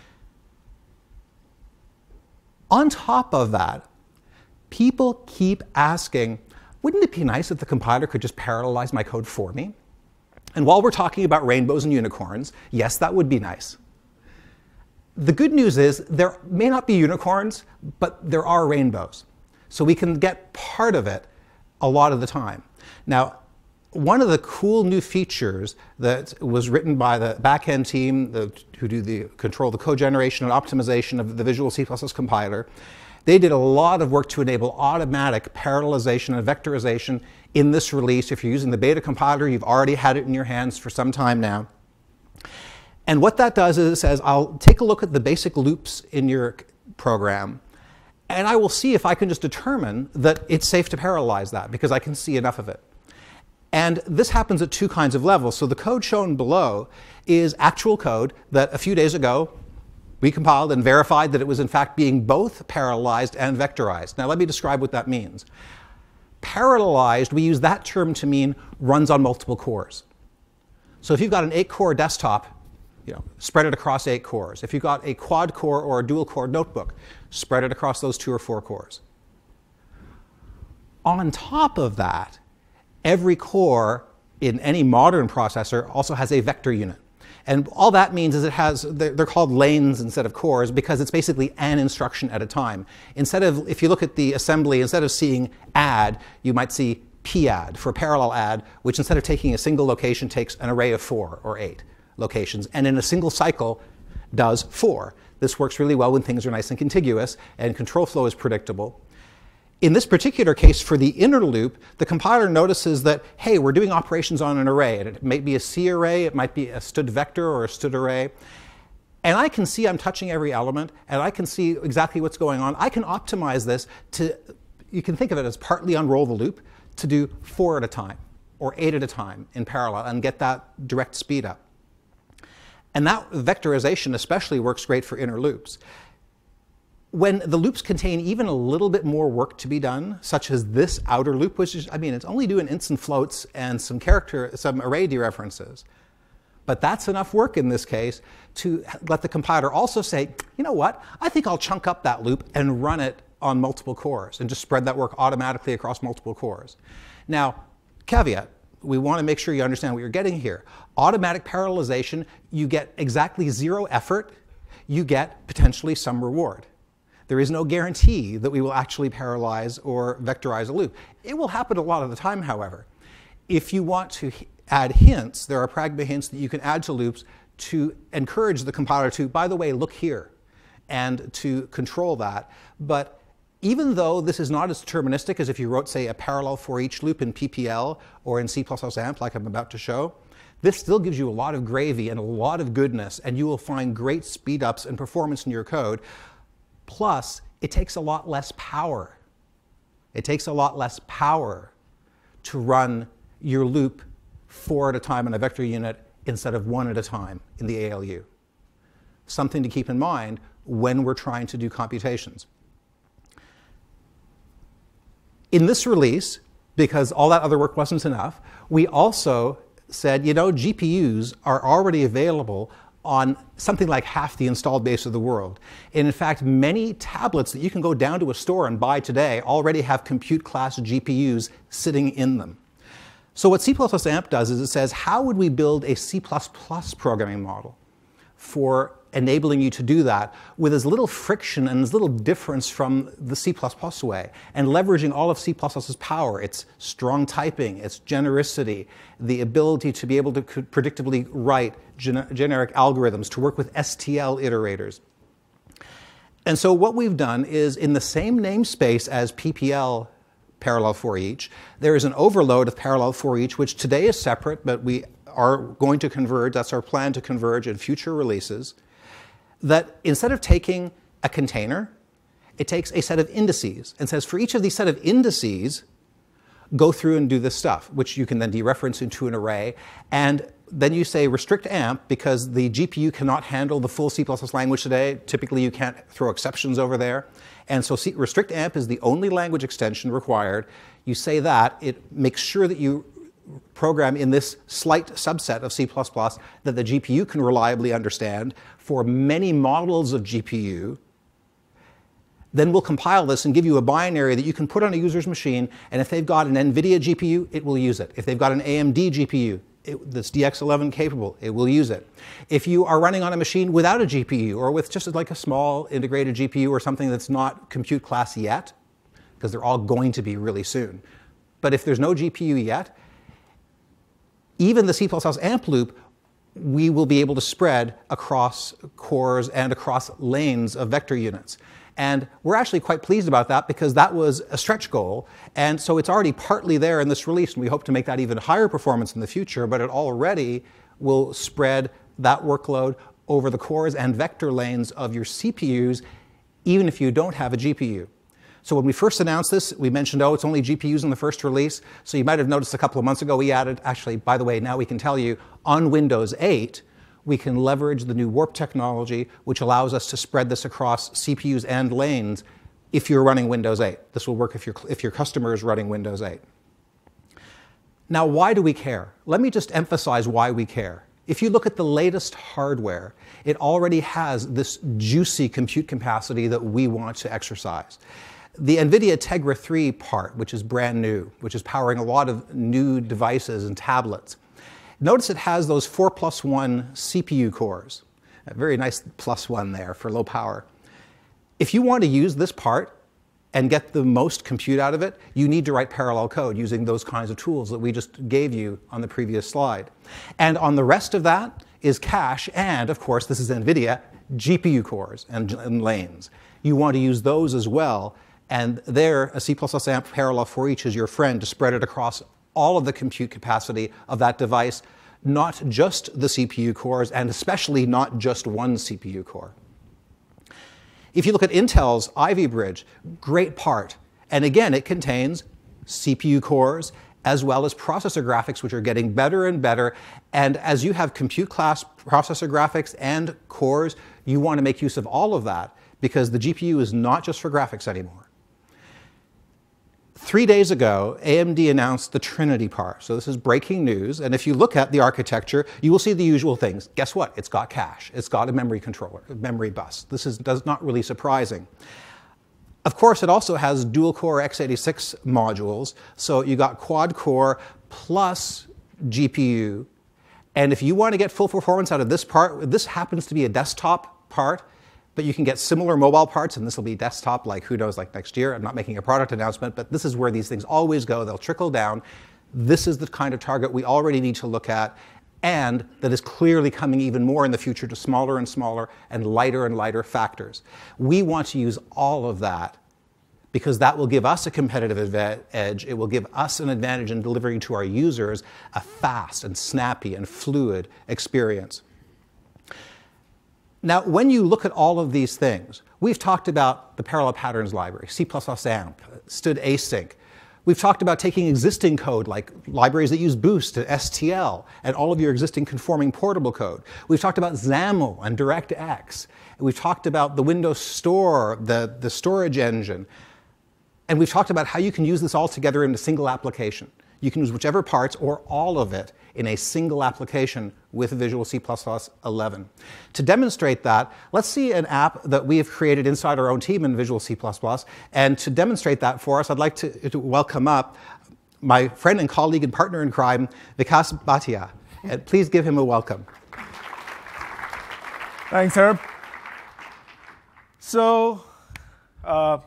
On top of that, people keep asking, wouldn't it be nice if the compiler could just parallelize my code for me? And while we're talking about rainbows and unicorns, yes, that would be nice. The good news is there may not be unicorns, but there are rainbows. So we can get part of it a lot of the time. Now, one of the cool new features that was written by the back-end team who control the code generation and optimization of the Visual C++ compiler, they did a lot of work to enable automatic parallelization and vectorization in this release. If you're using the beta compiler, you've already had it in your hands for some time now. And what that does is it says, I'll take a look at the basic loops in your program, and I will see if I can just determine that it's safe to parallelize that, because I can see enough of it. And this happens at two kinds of levels. So the code shown below is actual code that a few days ago we compiled and verified that it was in fact being both parallelized and vectorized. Now let me describe what that means. Parallelized, we use that term to mean runs on multiple cores. So if you've got an 8-core desktop, spread it across 8 cores. If you've got a quad-core or a dual-core notebook, spread it across those 2 or 4 cores. On top of that, every core in any modern processor also has a vector unit. And all that means is they're called lanes instead of cores, because it's basically an instruction at a time. If you look at the assembly, instead of seeing add, you might see padd for parallel add, which instead of taking a single location takes an array of 4 or 8 locations, and in a single cycle does 4. This works really well when things are nice and contiguous and control flow is predictable. In this particular case, for the inner loop, the compiler notices that, hey, we're doing operations on an array. And it may be a C array, it might be a std vector or a std array. And I can see I'm touching every element, and I can see exactly what's going on. I can optimize this to, you can think of it as partly unroll the loop, to do 4 at a time or 8 at a time in parallel and get that direct speed up. And that vectorization especially works great for inner loops. When the loops contain even a little bit more work to be done, such as this outer loop, which is, it's only doing instant floats and some array dereferences. But that's enough work in this case to let the compiler also say, you know what, I think I'll chunk up that loop and run it on multiple cores and just spread that work automatically across multiple cores. Now, caveat. We want to make sure you understand what you're getting here. Automatic parallelization, you get exactly 0 effort. You get potentially some reward. There is no guarantee that we will actually parallelize or vectorize a loop. It will happen a lot of the time, however. If you want to add hints, there are pragma hints that you can add to loops to encourage the compiler to, by the way, look here, and to control that. But even though this is not as deterministic as if you wrote, say, a parallel for each loop in PPL or in C++ AMP, like I'm about to show, this still gives you a lot of gravy and a lot of goodness, and you will find great speed-ups and performance in your code. Plus, it takes a lot less power. It takes a lot less power to run your loop 4 at a time in a vector unit instead of 1 at a time in the ALU. Something to keep in mind when we're trying to do computations. In this release, because all that other work wasn't enough, we also said, GPUs are already available on something like half the installed base of the world. And in fact, many tablets that you can go down to a store and buy today already have compute class GPUs sitting in them. So what C++ AMP does is it says, how would we build a C++ programming model for enabling you to do that with as little friction and as little difference from the C++ way, and leveraging all of C++'s power, its strong typing, its genericity, the ability to be able to predictably write generic algorithms, to work with STL iterators. And so what we've done is, in the same namespace as PPL parallel for each, there is an overload of parallel for each, which today is separate, but we are going to converge. That's our plan to converge in future releases. That instead of taking a container, it takes a set of indices and says, for each of these set of indices, go through and do this stuff, which you can then dereference into an array. And then you say restrict AMP, because the GPU cannot handle the full C++ language today. Typically, you can't throw exceptions over there. And so restrict AMP is the only language extension required. You say that, it makes sure that you program in this slight subset of C++ that the GPU can reliably understand for many models of GPU. Then we'll compile this and give you a binary that you can put on a user's machine, and if they've got an NVIDIA GPU, it will use it. If they've got an AMD GPU that's DX11 capable, it will use it. If you are running on a machine without a GPU, or with just like a small integrated GPU or something that's not compute class yet, because they're all going to be really soon, but if there's no GPU yet, even the C++ amp loop, we will be able to spread across cores and across lanes of vector units. And we're actually quite pleased about that because that was a stretch goal. And so it's already partly there in this release, and we hope to make that even higher performance in the future, but it already will spread that workload over the cores and vector lanes of your CPUs, even if you don't have a GPU. So when we first announced this, we mentioned, oh, it's only GPUs in the first release. So you might have noticed a couple of months ago we added, actually, by the way, now we can tell you, on Windows 8, we can leverage the new Warp technology, which allows us to spread this across CPUs and lanes if you're running Windows 8. This will work if your customer is running Windows 8. Now, why do we care? Let me just emphasize why we care. If you look at the latest hardware, it already has this juicy compute capacity that we want to exercise. The NVIDIA Tegra 3 part, which is brand new, which is powering a lot of new devices and tablets, notice it has those 4+1 CPU cores. A very nice +1 there for low power. If you want to use this part and get the most compute out of it, you need to write parallel code using those kinds of tools that we just gave you on the previous slide. And on the rest of that is cache, and of course, this is NVIDIA, GPU cores and lanes. You want to use those as well. And there, a C++ amp parallel for each is your friend to spread it across all of the compute capacity of that device, not just the CPU cores, and especially not just one CPU core. If you look at Intel's Ivy Bridge, great part. And again, it contains CPU cores as well as processor graphics, which are getting better and better. And as you have compute class processor graphics and cores, you want to make use of all of that because the GPU is not just for graphics anymore. 3 days ago, AMD announced the Trinity part. So this is breaking news. And if you look at the architecture, you will see the usual things. Guess what? It's got cache. It's got a memory controller, a memory bus. This is not really surprising. Of course, it also has dual-core x86 modules. So you got quad-core plus GPU. And if you want to get full performance out of this part, this happens to be a desktop part. But you can get similar mobile parts, and this will be desktop, like who knows, like next year. I'm not making a product announcement, but this is where these things always go. They'll trickle down. This is the kind of target we already need to look at, and that is clearly coming even more in the future to smaller and smaller and lighter factors. We want to use all of that because that will give us a competitive edge. It will give us an advantage in delivering to our users a fast and snappy and fluid experience. Now, when you look at all of these things, we've talked about the parallel patterns library, C++ AMP, STD async. We've talked about taking existing code, like libraries that use Boost and STL, and all of your existing conforming portable code. We've talked about XAML and DirectX. We've talked about the Windows Store, the storage engine. And we've talked about how you can use this all together in a single application. You can use whichever parts or all of it in a single application with Visual C++ 11. To demonstrate that, let's see an app that we have created inside our own team in Visual C++. And to demonstrate that for us, I'd like to welcome up my friend and colleague and partner in crime, Vikas Bhatia. And please give him a welcome. Thanks, Herb. So, am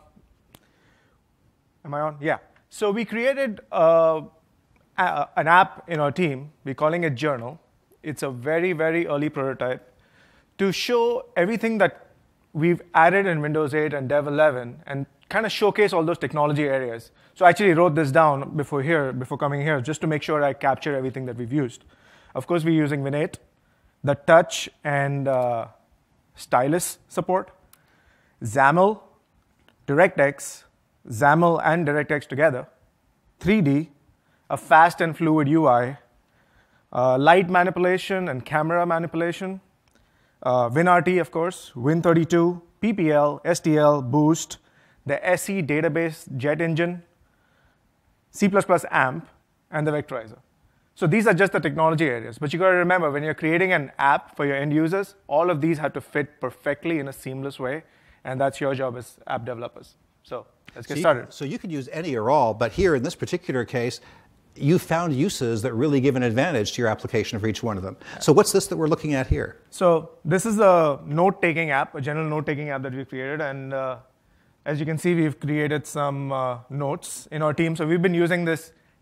I on? Yeah. So we created an app in our team. We're calling it Journal. It's a very, very early prototype to show everything that we've added in Windows 8 and Dev 11 and kind of showcase all those technology areas. So I actually wrote this down before coming here, just to make sure I capture everything that we've used. Of course, we're using Win8, the touch and stylus support, XAML, DirectX, XAML and DirectX together, 3D, a fast and fluid UI, light manipulation and camera manipulation, WinRT, of course, Win32, PPL, STL, Boost, the SE database jet engine, C++ AMP, and the vectorizer. So these are just the technology areas. But you got to remember, when you're creating an app for your end users, all of these have to fit perfectly in a seamless way. And that's your job as app developers. So let's get started. So you could use any or all, but here in this particular case, you found uses that really give an advantage to your application for each one of them. So what's this that we're looking at here? So this is a note-taking app, a general note-taking app that we've created. And as you can see, we've created some notes in our team. So we've been using this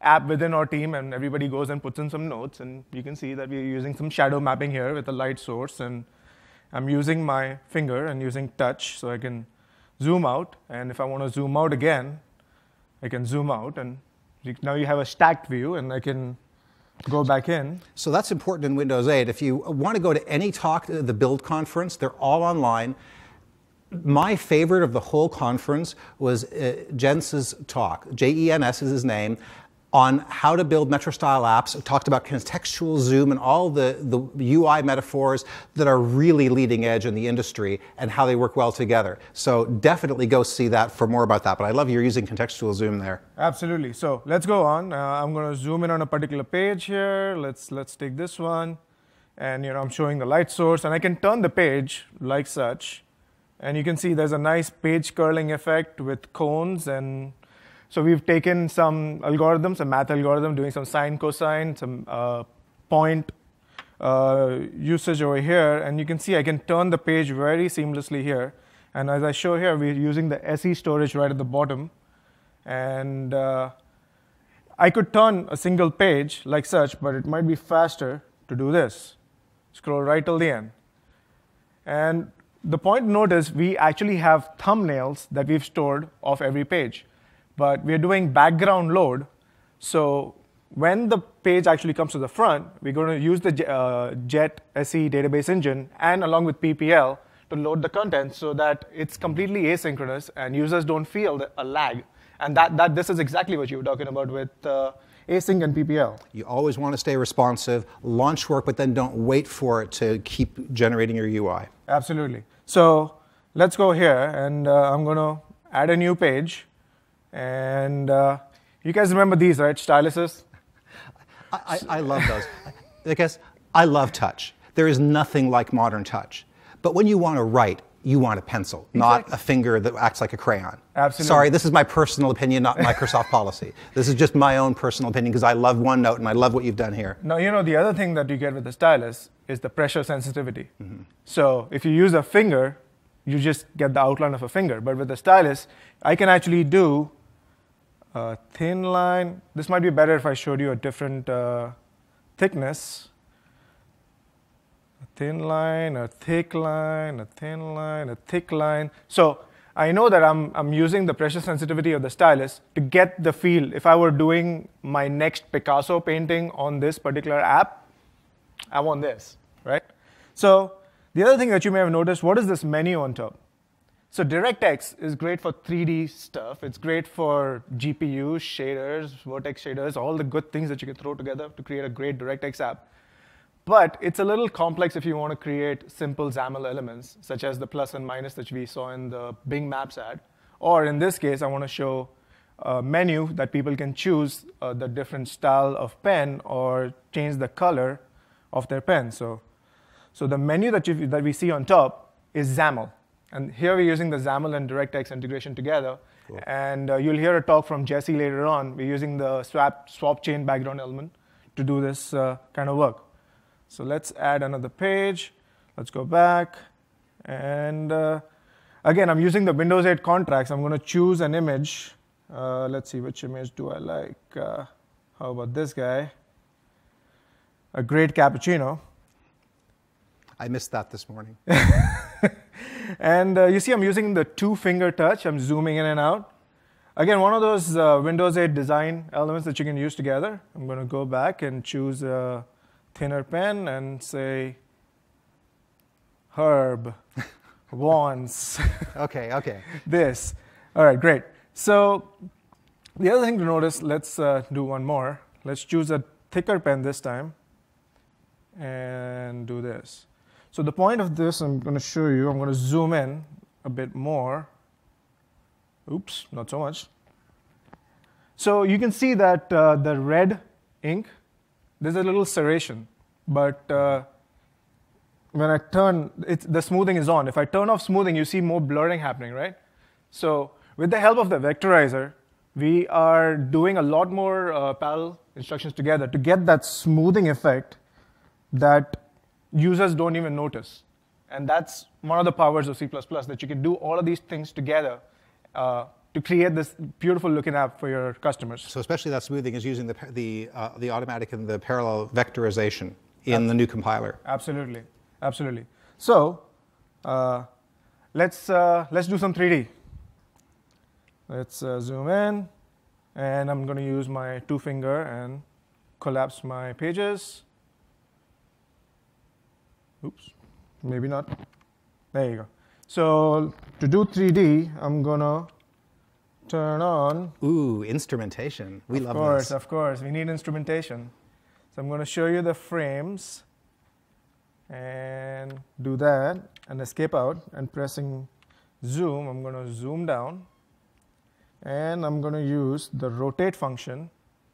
app within our team, and everybody goes and puts in some notes. And you can see that we're using some shadow mapping here with a light source. And I'm using my finger and using touch so I can zoom out. And if I want to zoom out again, I can zoom out. And now you have a stacked view, and I can go back in. So that's important in Windows 8. If you want to go to any talk, the Build conference, they're all online. My favorite of the whole conference was Jens's talk. Jens is his name, on how to build metro-style apps. It talked about contextual zoom and all the UI metaphors that are really leading edge in the industry and how they work well together. So definitely go see that for more about that. But I love you're using contextual zoom there. Absolutely. So let's go on. I'm going to zoom in on a particular page here. Let's take this one. And I'm showing the light source. And I can turn the page like such. And you can see there's a nice page curling effect with cones. And so we've taken some algorithms, a math algorithm, doing some sine, cosine, some point usage over here. And you can see I can turn the page very seamlessly here. And as I show here, we're using the SE storage right at the bottom. And I could turn a single page like such, but it might be faster to do this. Scroll right till the end. And the point to note is we actually have thumbnails that we've stored of every page. But we're doing background load. So when the page actually comes to the front, we're going to use the Jet SE database engine and along with PPL to load the content so that it's completely asynchronous and users don't feel a lag. And this is exactly what you were talking about with async and PPL. You always want to stay responsive, launch work, but then don't wait for it to keep generating your UI. Absolutely. So let's go here, and I'm going to add a new page. And you guys remember these, right? Styluses? I love those. I guess I love touch. There is nothing like modern touch. But when you want to write, you want a pencil, not a finger that acts like a crayon. Absolutely. Sorry, this is my personal opinion, not Microsoft policy. This is just my own personal opinion because I love OneNote and I love what you've done here. Now, the other thing that you get with the stylus is the pressure sensitivity. Mm-hmm. So if you use a finger, you just get the outline of a finger. But with the stylus, I can actually do a thin line. This might be better if I showed you a different thickness. A thin line, a thick line, a thin line, a thick line. So I know that I'm using the pressure sensitivity of the stylus to get the feel. If I were doing my next Picasso painting on this particular app, I want this, right? So the other thing that you may have noticed, what is this menu on top? So DirectX is great for 3D stuff. It's great for GPUs, shaders, vertex shaders, all the good things that you can throw together to create a great DirectX app. But it's a little complex if you want to create simple XAML elements, such as the plus and minus that we saw in the Bing Maps ad. Or in this case, I want to show a menu that people can choose the different style of pen or change the color of their pen. So the menu that we see on top is XAML. And here we're using the XAML and DirectX integration together. Cool. And you'll hear a talk from Jesse later on. We're using the swap chain background element to do this kind of work. So let's add another page. Let's go back. And again, I'm using the Windows 8 contracts. I'm going to choose an image. Let's see, which image do I like? How about this guy? A great cappuccino. I missed that this morning. And you see I'm using the two-finger touch. I'm zooming in and out. Again, one of those Windows 8 design elements that you can use together. I'm going to go back and choose a thinner pen and say, Herb wants Okay. this. All right, great. So the other thing to notice, let's do one more. Let's choose a thicker pen this time and do this. So the point of this, I'm going to show you. I'm going to zoom in a bit more. Oops, not so much. So you can see that the red ink, there's a little serration. But when I turn, the smoothing is on. If I turn off smoothing, you see more blurring happening, right? So with the help of the vectorizer, we are doing a lot more parallel instructions together to get that smoothing effect that users don't even notice. And that's one of the powers of C++, that you can do all of these things together to create this beautiful looking app for your customers. So especially that smoothing is using the automatic and the parallel vectorization in the new compiler. Absolutely, absolutely. So let's do some 3D. Let's zoom in, and I'm going to use my 2-finger and collapse my pages. Oops, maybe not. There you go. So to do 3D, I'm going to turn on. Ooh, instrumentation. We love this. Of course, we need instrumentation. So I'm going to show you the frames and do that and escape out, and pressing zoom, I'm going to zoom down, and I'm going to use the rotate function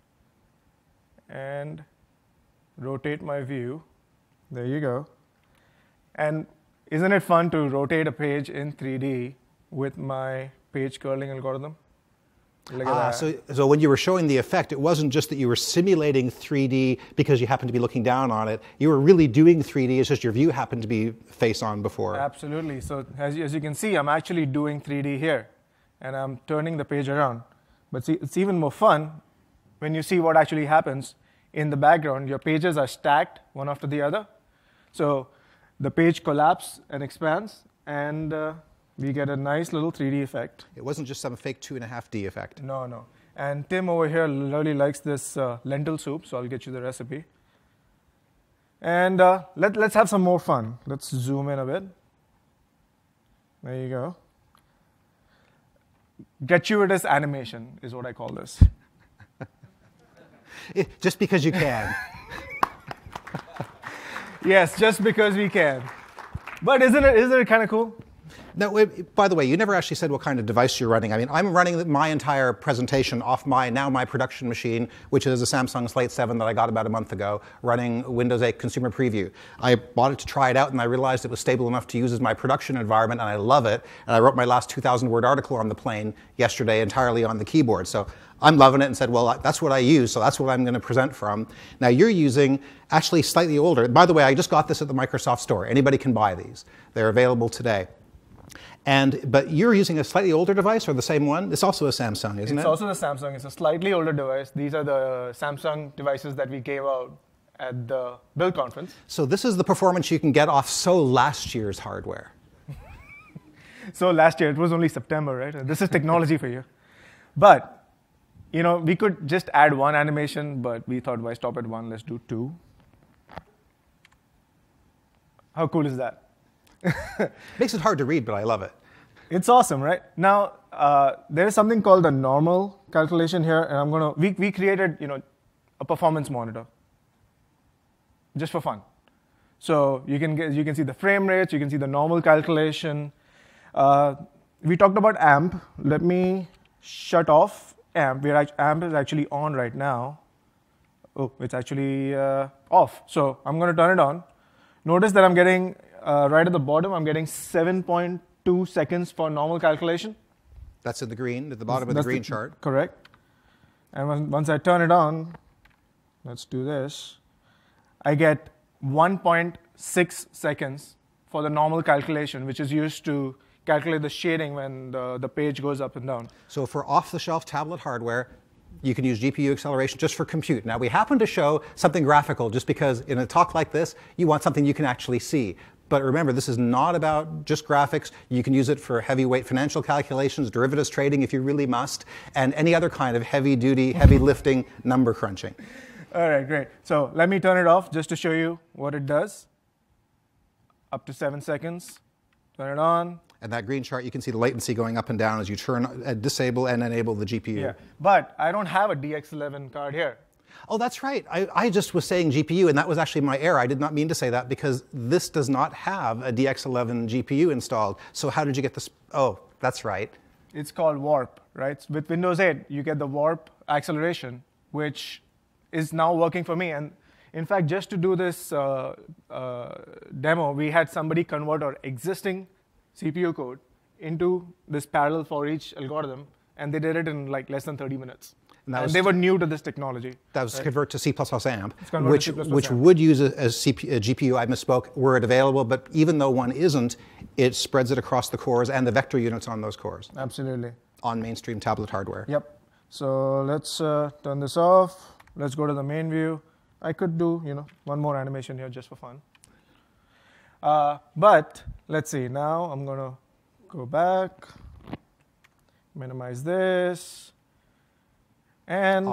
and rotate my view. There you go. And isn't it fun to rotate a page in 3D with my page curling algorithm? Look at that. So when you were showing the effect, it wasn't just that you were simulating 3D because you happened to be looking down on it. You were really doing 3D, it's just your view happened to be face on before. Absolutely. So as you can see, I'm actually doing 3D here, and I'm turning the page around. But see, it's even more fun when you see what actually happens in the background. Your pages are stacked one after the other. So the page collapses and expands, and we get a nice little 3D effect. It wasn't just some fake 2.5D effect. No, no. And Tim over here really likes this lentil soup, so I'll get you the recipe. And let's have some more fun. Let's zoom in a bit. There you go. Gratuitous animation is what I call this. Just because you can. Yes, just because we can. But isn't it kind of cool? No, by the way, you never actually said what kind of device you're running. I mean, I'm running my entire presentation off my production machine, which is a Samsung Slate 7 that I got about a month ago, running Windows 8 Consumer Preview. I bought it to try it out, and I realized it was stable enough to use as my production environment, and I love it. And I wrote my last 2,000-word article on the plane yesterday entirely on the keyboard. So I'm loving it, and said, well, that's what I use, so that's what I'm going to present from. Now, you're using actually slightly older. By the way, I just got this at the Microsoft Store. Anybody can buy these. They're available today. But you're using a slightly older device, or the same one? It's also a Samsung, isn't it? It's also the Samsung. It's a slightly older device. These are the Samsung devices that we gave out at the Build conference. So this is the performance you can get off last year's hardware. So last year, it was only September, right? This is technology for you. But, you know, we could just add one animation, but we thought, why stop at one? Let's do 2. How cool is that? Makes it hard to read, but I love it. It's awesome, right? Now, there is something called the normal calculation here, and we created, a performance monitor just for fun. So you can see the frame rates, you can see the normal calculation. We talked about AMP. Let me shut off AMP. AMP is actually on right now. Oh, it's actually off. So I'm going to turn it on. Notice that I'm getting, right at the bottom, I'm getting 7.2 seconds for normal calculation. That's in the green, at the bottom of the green chart. Correct. And once I turn it on, let's do this, I get 1.6 seconds for the normal calculation, which is used to calculate the shading when the page goes up and down. So for off-the-shelf tablet hardware, you can use GPU acceleration just for compute. Now, we happen to show something graphical just because in a talk like this, you want something you can actually see. But remember, this is not about just graphics. You can use it for heavyweight financial calculations, derivatives trading if you really must, and any other kind of heavy-duty, heavy-lifting number crunching. All right, great. So let me turn it off just to show you what it does. Up to 7 seconds. Turn it on. And that green chart, you can see the latency going up and down as you disable and enable the GPU. Yeah, but I don't have a DX11 card here. Oh, that's right. I just was saying GPU, and that was actually my error. I did not mean to say that because this does not have a DX11 GPU installed. So how did you get this? Oh, that's right. It's called Warp, right? With Windows 8, you get the Warp acceleration, which is now working for me. And in fact, just to do this demo, we had somebody convert our existing CPU code into this parallel for each algorithm, and they did it in like less than 30 minutes. And they were new to this technology. That was right? Convert to C++ AMP, which would use a GPU. I misspoke, were it available, but even though one isn't, it spreads it across the cores and the vector units on those cores. Absolutely. on mainstream tablet hardware. Yep. So let's turn this off. Let's go to the main view. I could do, one more animation here just for fun. But let's see. Now I'm going to go back, minimize this, and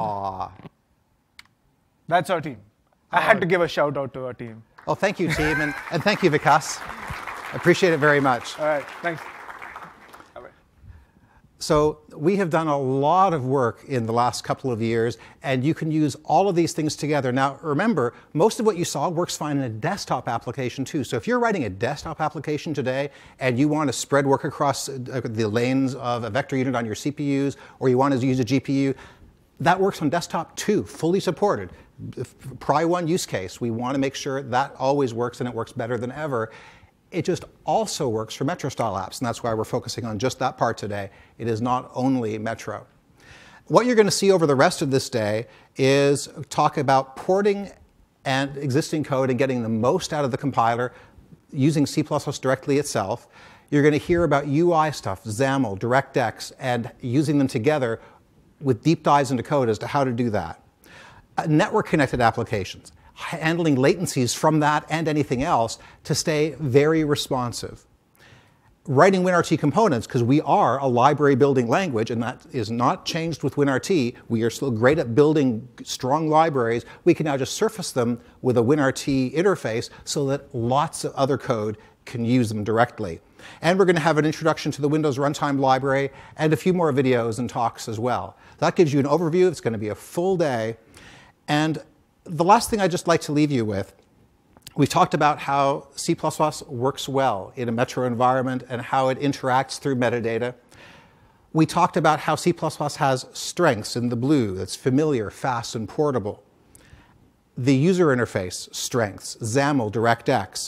that's our team. I had to give a shout out to our team. Well, thank you, team, and thank you, Vikas. Appreciate it very much. All right, thanks. All right. So we have done a lot of work in the last couple of years, and you can use all of these things together. Now, remember, most of what you saw works fine in a desktop application too. So if you're writing a desktop application today and you want to spread work across the lanes of a vector unit on your CPUs, or you want to use a GPU, that works on desktop too, fully supported. Pry 1 use case, we want to make sure that always works, and it works better than ever. It just also works for Metro style apps, and that's why we're focusing on just that part today. It is not only Metro. What you're going to see over the rest of this day is talk about porting and existing code and getting the most out of the compiler using C++ directly itself. You're going to hear about UI stuff, XAML, DirectX, and using them together with deep dives into code as to how to do that. Network-connected applications, handling latencies from that and anything else to stay very responsive. Writing WinRT components, because we are a library building language, and that is not changed with WinRT. We are still great at building strong libraries. We can now just surface them with a WinRT interface so that lots of other code can use them directly. And we're going to have an introduction to the Windows Runtime Library and a few more videos and talks as well. That gives you an overview. It's going to be a full day. And the last thing I'd just like to leave you with, we've talked about how C++ works well in a Metro environment and how it interacts through metadata. We talked about how C++ has strengths in the blue, that's familiar, fast, and portable. The user interface strengths, XAML, DirectX,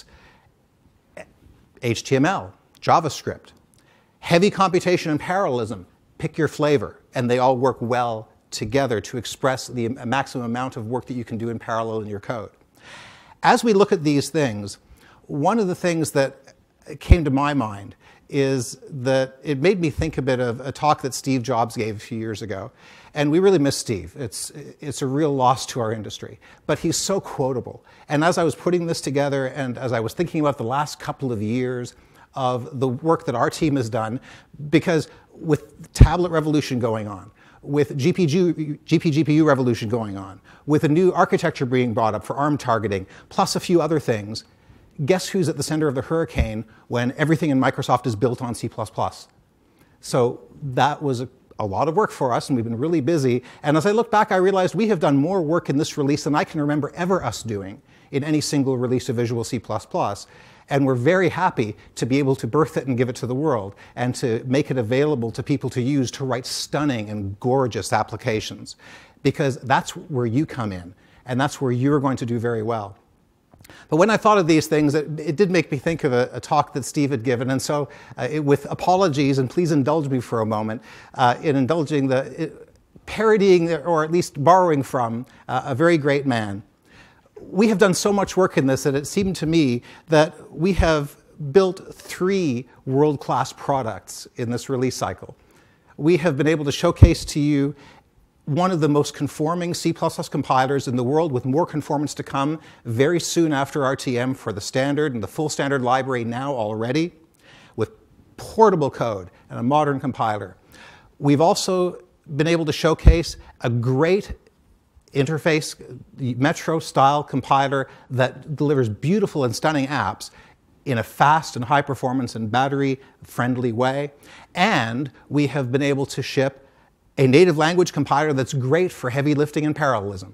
HTML, JavaScript. Heavy computation and parallelism, pick your flavor, and they all work well together to express the maximum amount of work that you can do in parallel in your code. As we look at these things, one of the things that came to my mind is that it made me think a bit of a talk that Steve Jobs gave a few years ago. And we really miss Steve. It's a real loss to our industry. But he's so quotable. And as I was putting this together and as I was thinking about the last couple of years of the work that our team has done, because with tablet revolution going on, with GPGPU revolution going on, with a new architecture being brought up for ARM targeting, plus a few other things, guess who's at the center of the hurricane when everything in Microsoft is built on C++? So that was a lot of work for us, and we've been really busy. And as I look back, I realized we have done more work in this release than I can remember ever us doing in any single release of Visual C++. And we're very happy to be able to birth it and give it to the world and to make it available to people to use to write stunning and gorgeous applications. Because that's where you come in, and that's where you're going to do very well. But when I thought of these things, it did make me think of a talk that Steve had given. And so with apologies, and please indulge me for a moment, in indulging parodying, or at least borrowing from, a very great man. We have done so much work in this that it seemed to me that we have built 3 world-class products in this release cycle. We have been able to showcase to you one of the most conforming C++ compilers in the world, with more conformance to come very soon after RTM for the standard and the full standard library now already, with portable code and a modern compiler. We've also been able to showcase a great interface, Metro-style compiler that delivers beautiful and stunning apps in a fast and high-performance and battery-friendly way. And we have been able to ship a native language compiler that's great for heavy lifting and parallelism.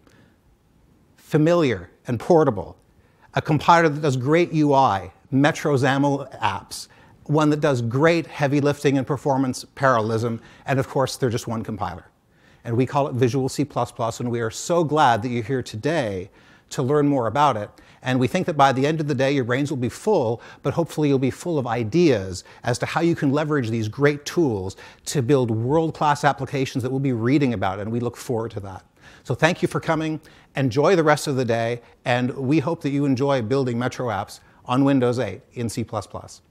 Familiar and portable. A compiler that does great UI, Metro XAML apps. One that does great heavy lifting and performance parallelism. And of course, they're just one compiler. And we call it Visual C++, and we are so glad that you're here today to learn more about it. And we think that by the end of the day, your brains will be full, but hopefully you'll be full of ideas as to how you can leverage these great tools to build world-class applications that we'll be reading about, and we look forward to that. So thank you for coming. Enjoy the rest of the day, and we hope that you enjoy building Metro apps on Windows 8 in C++.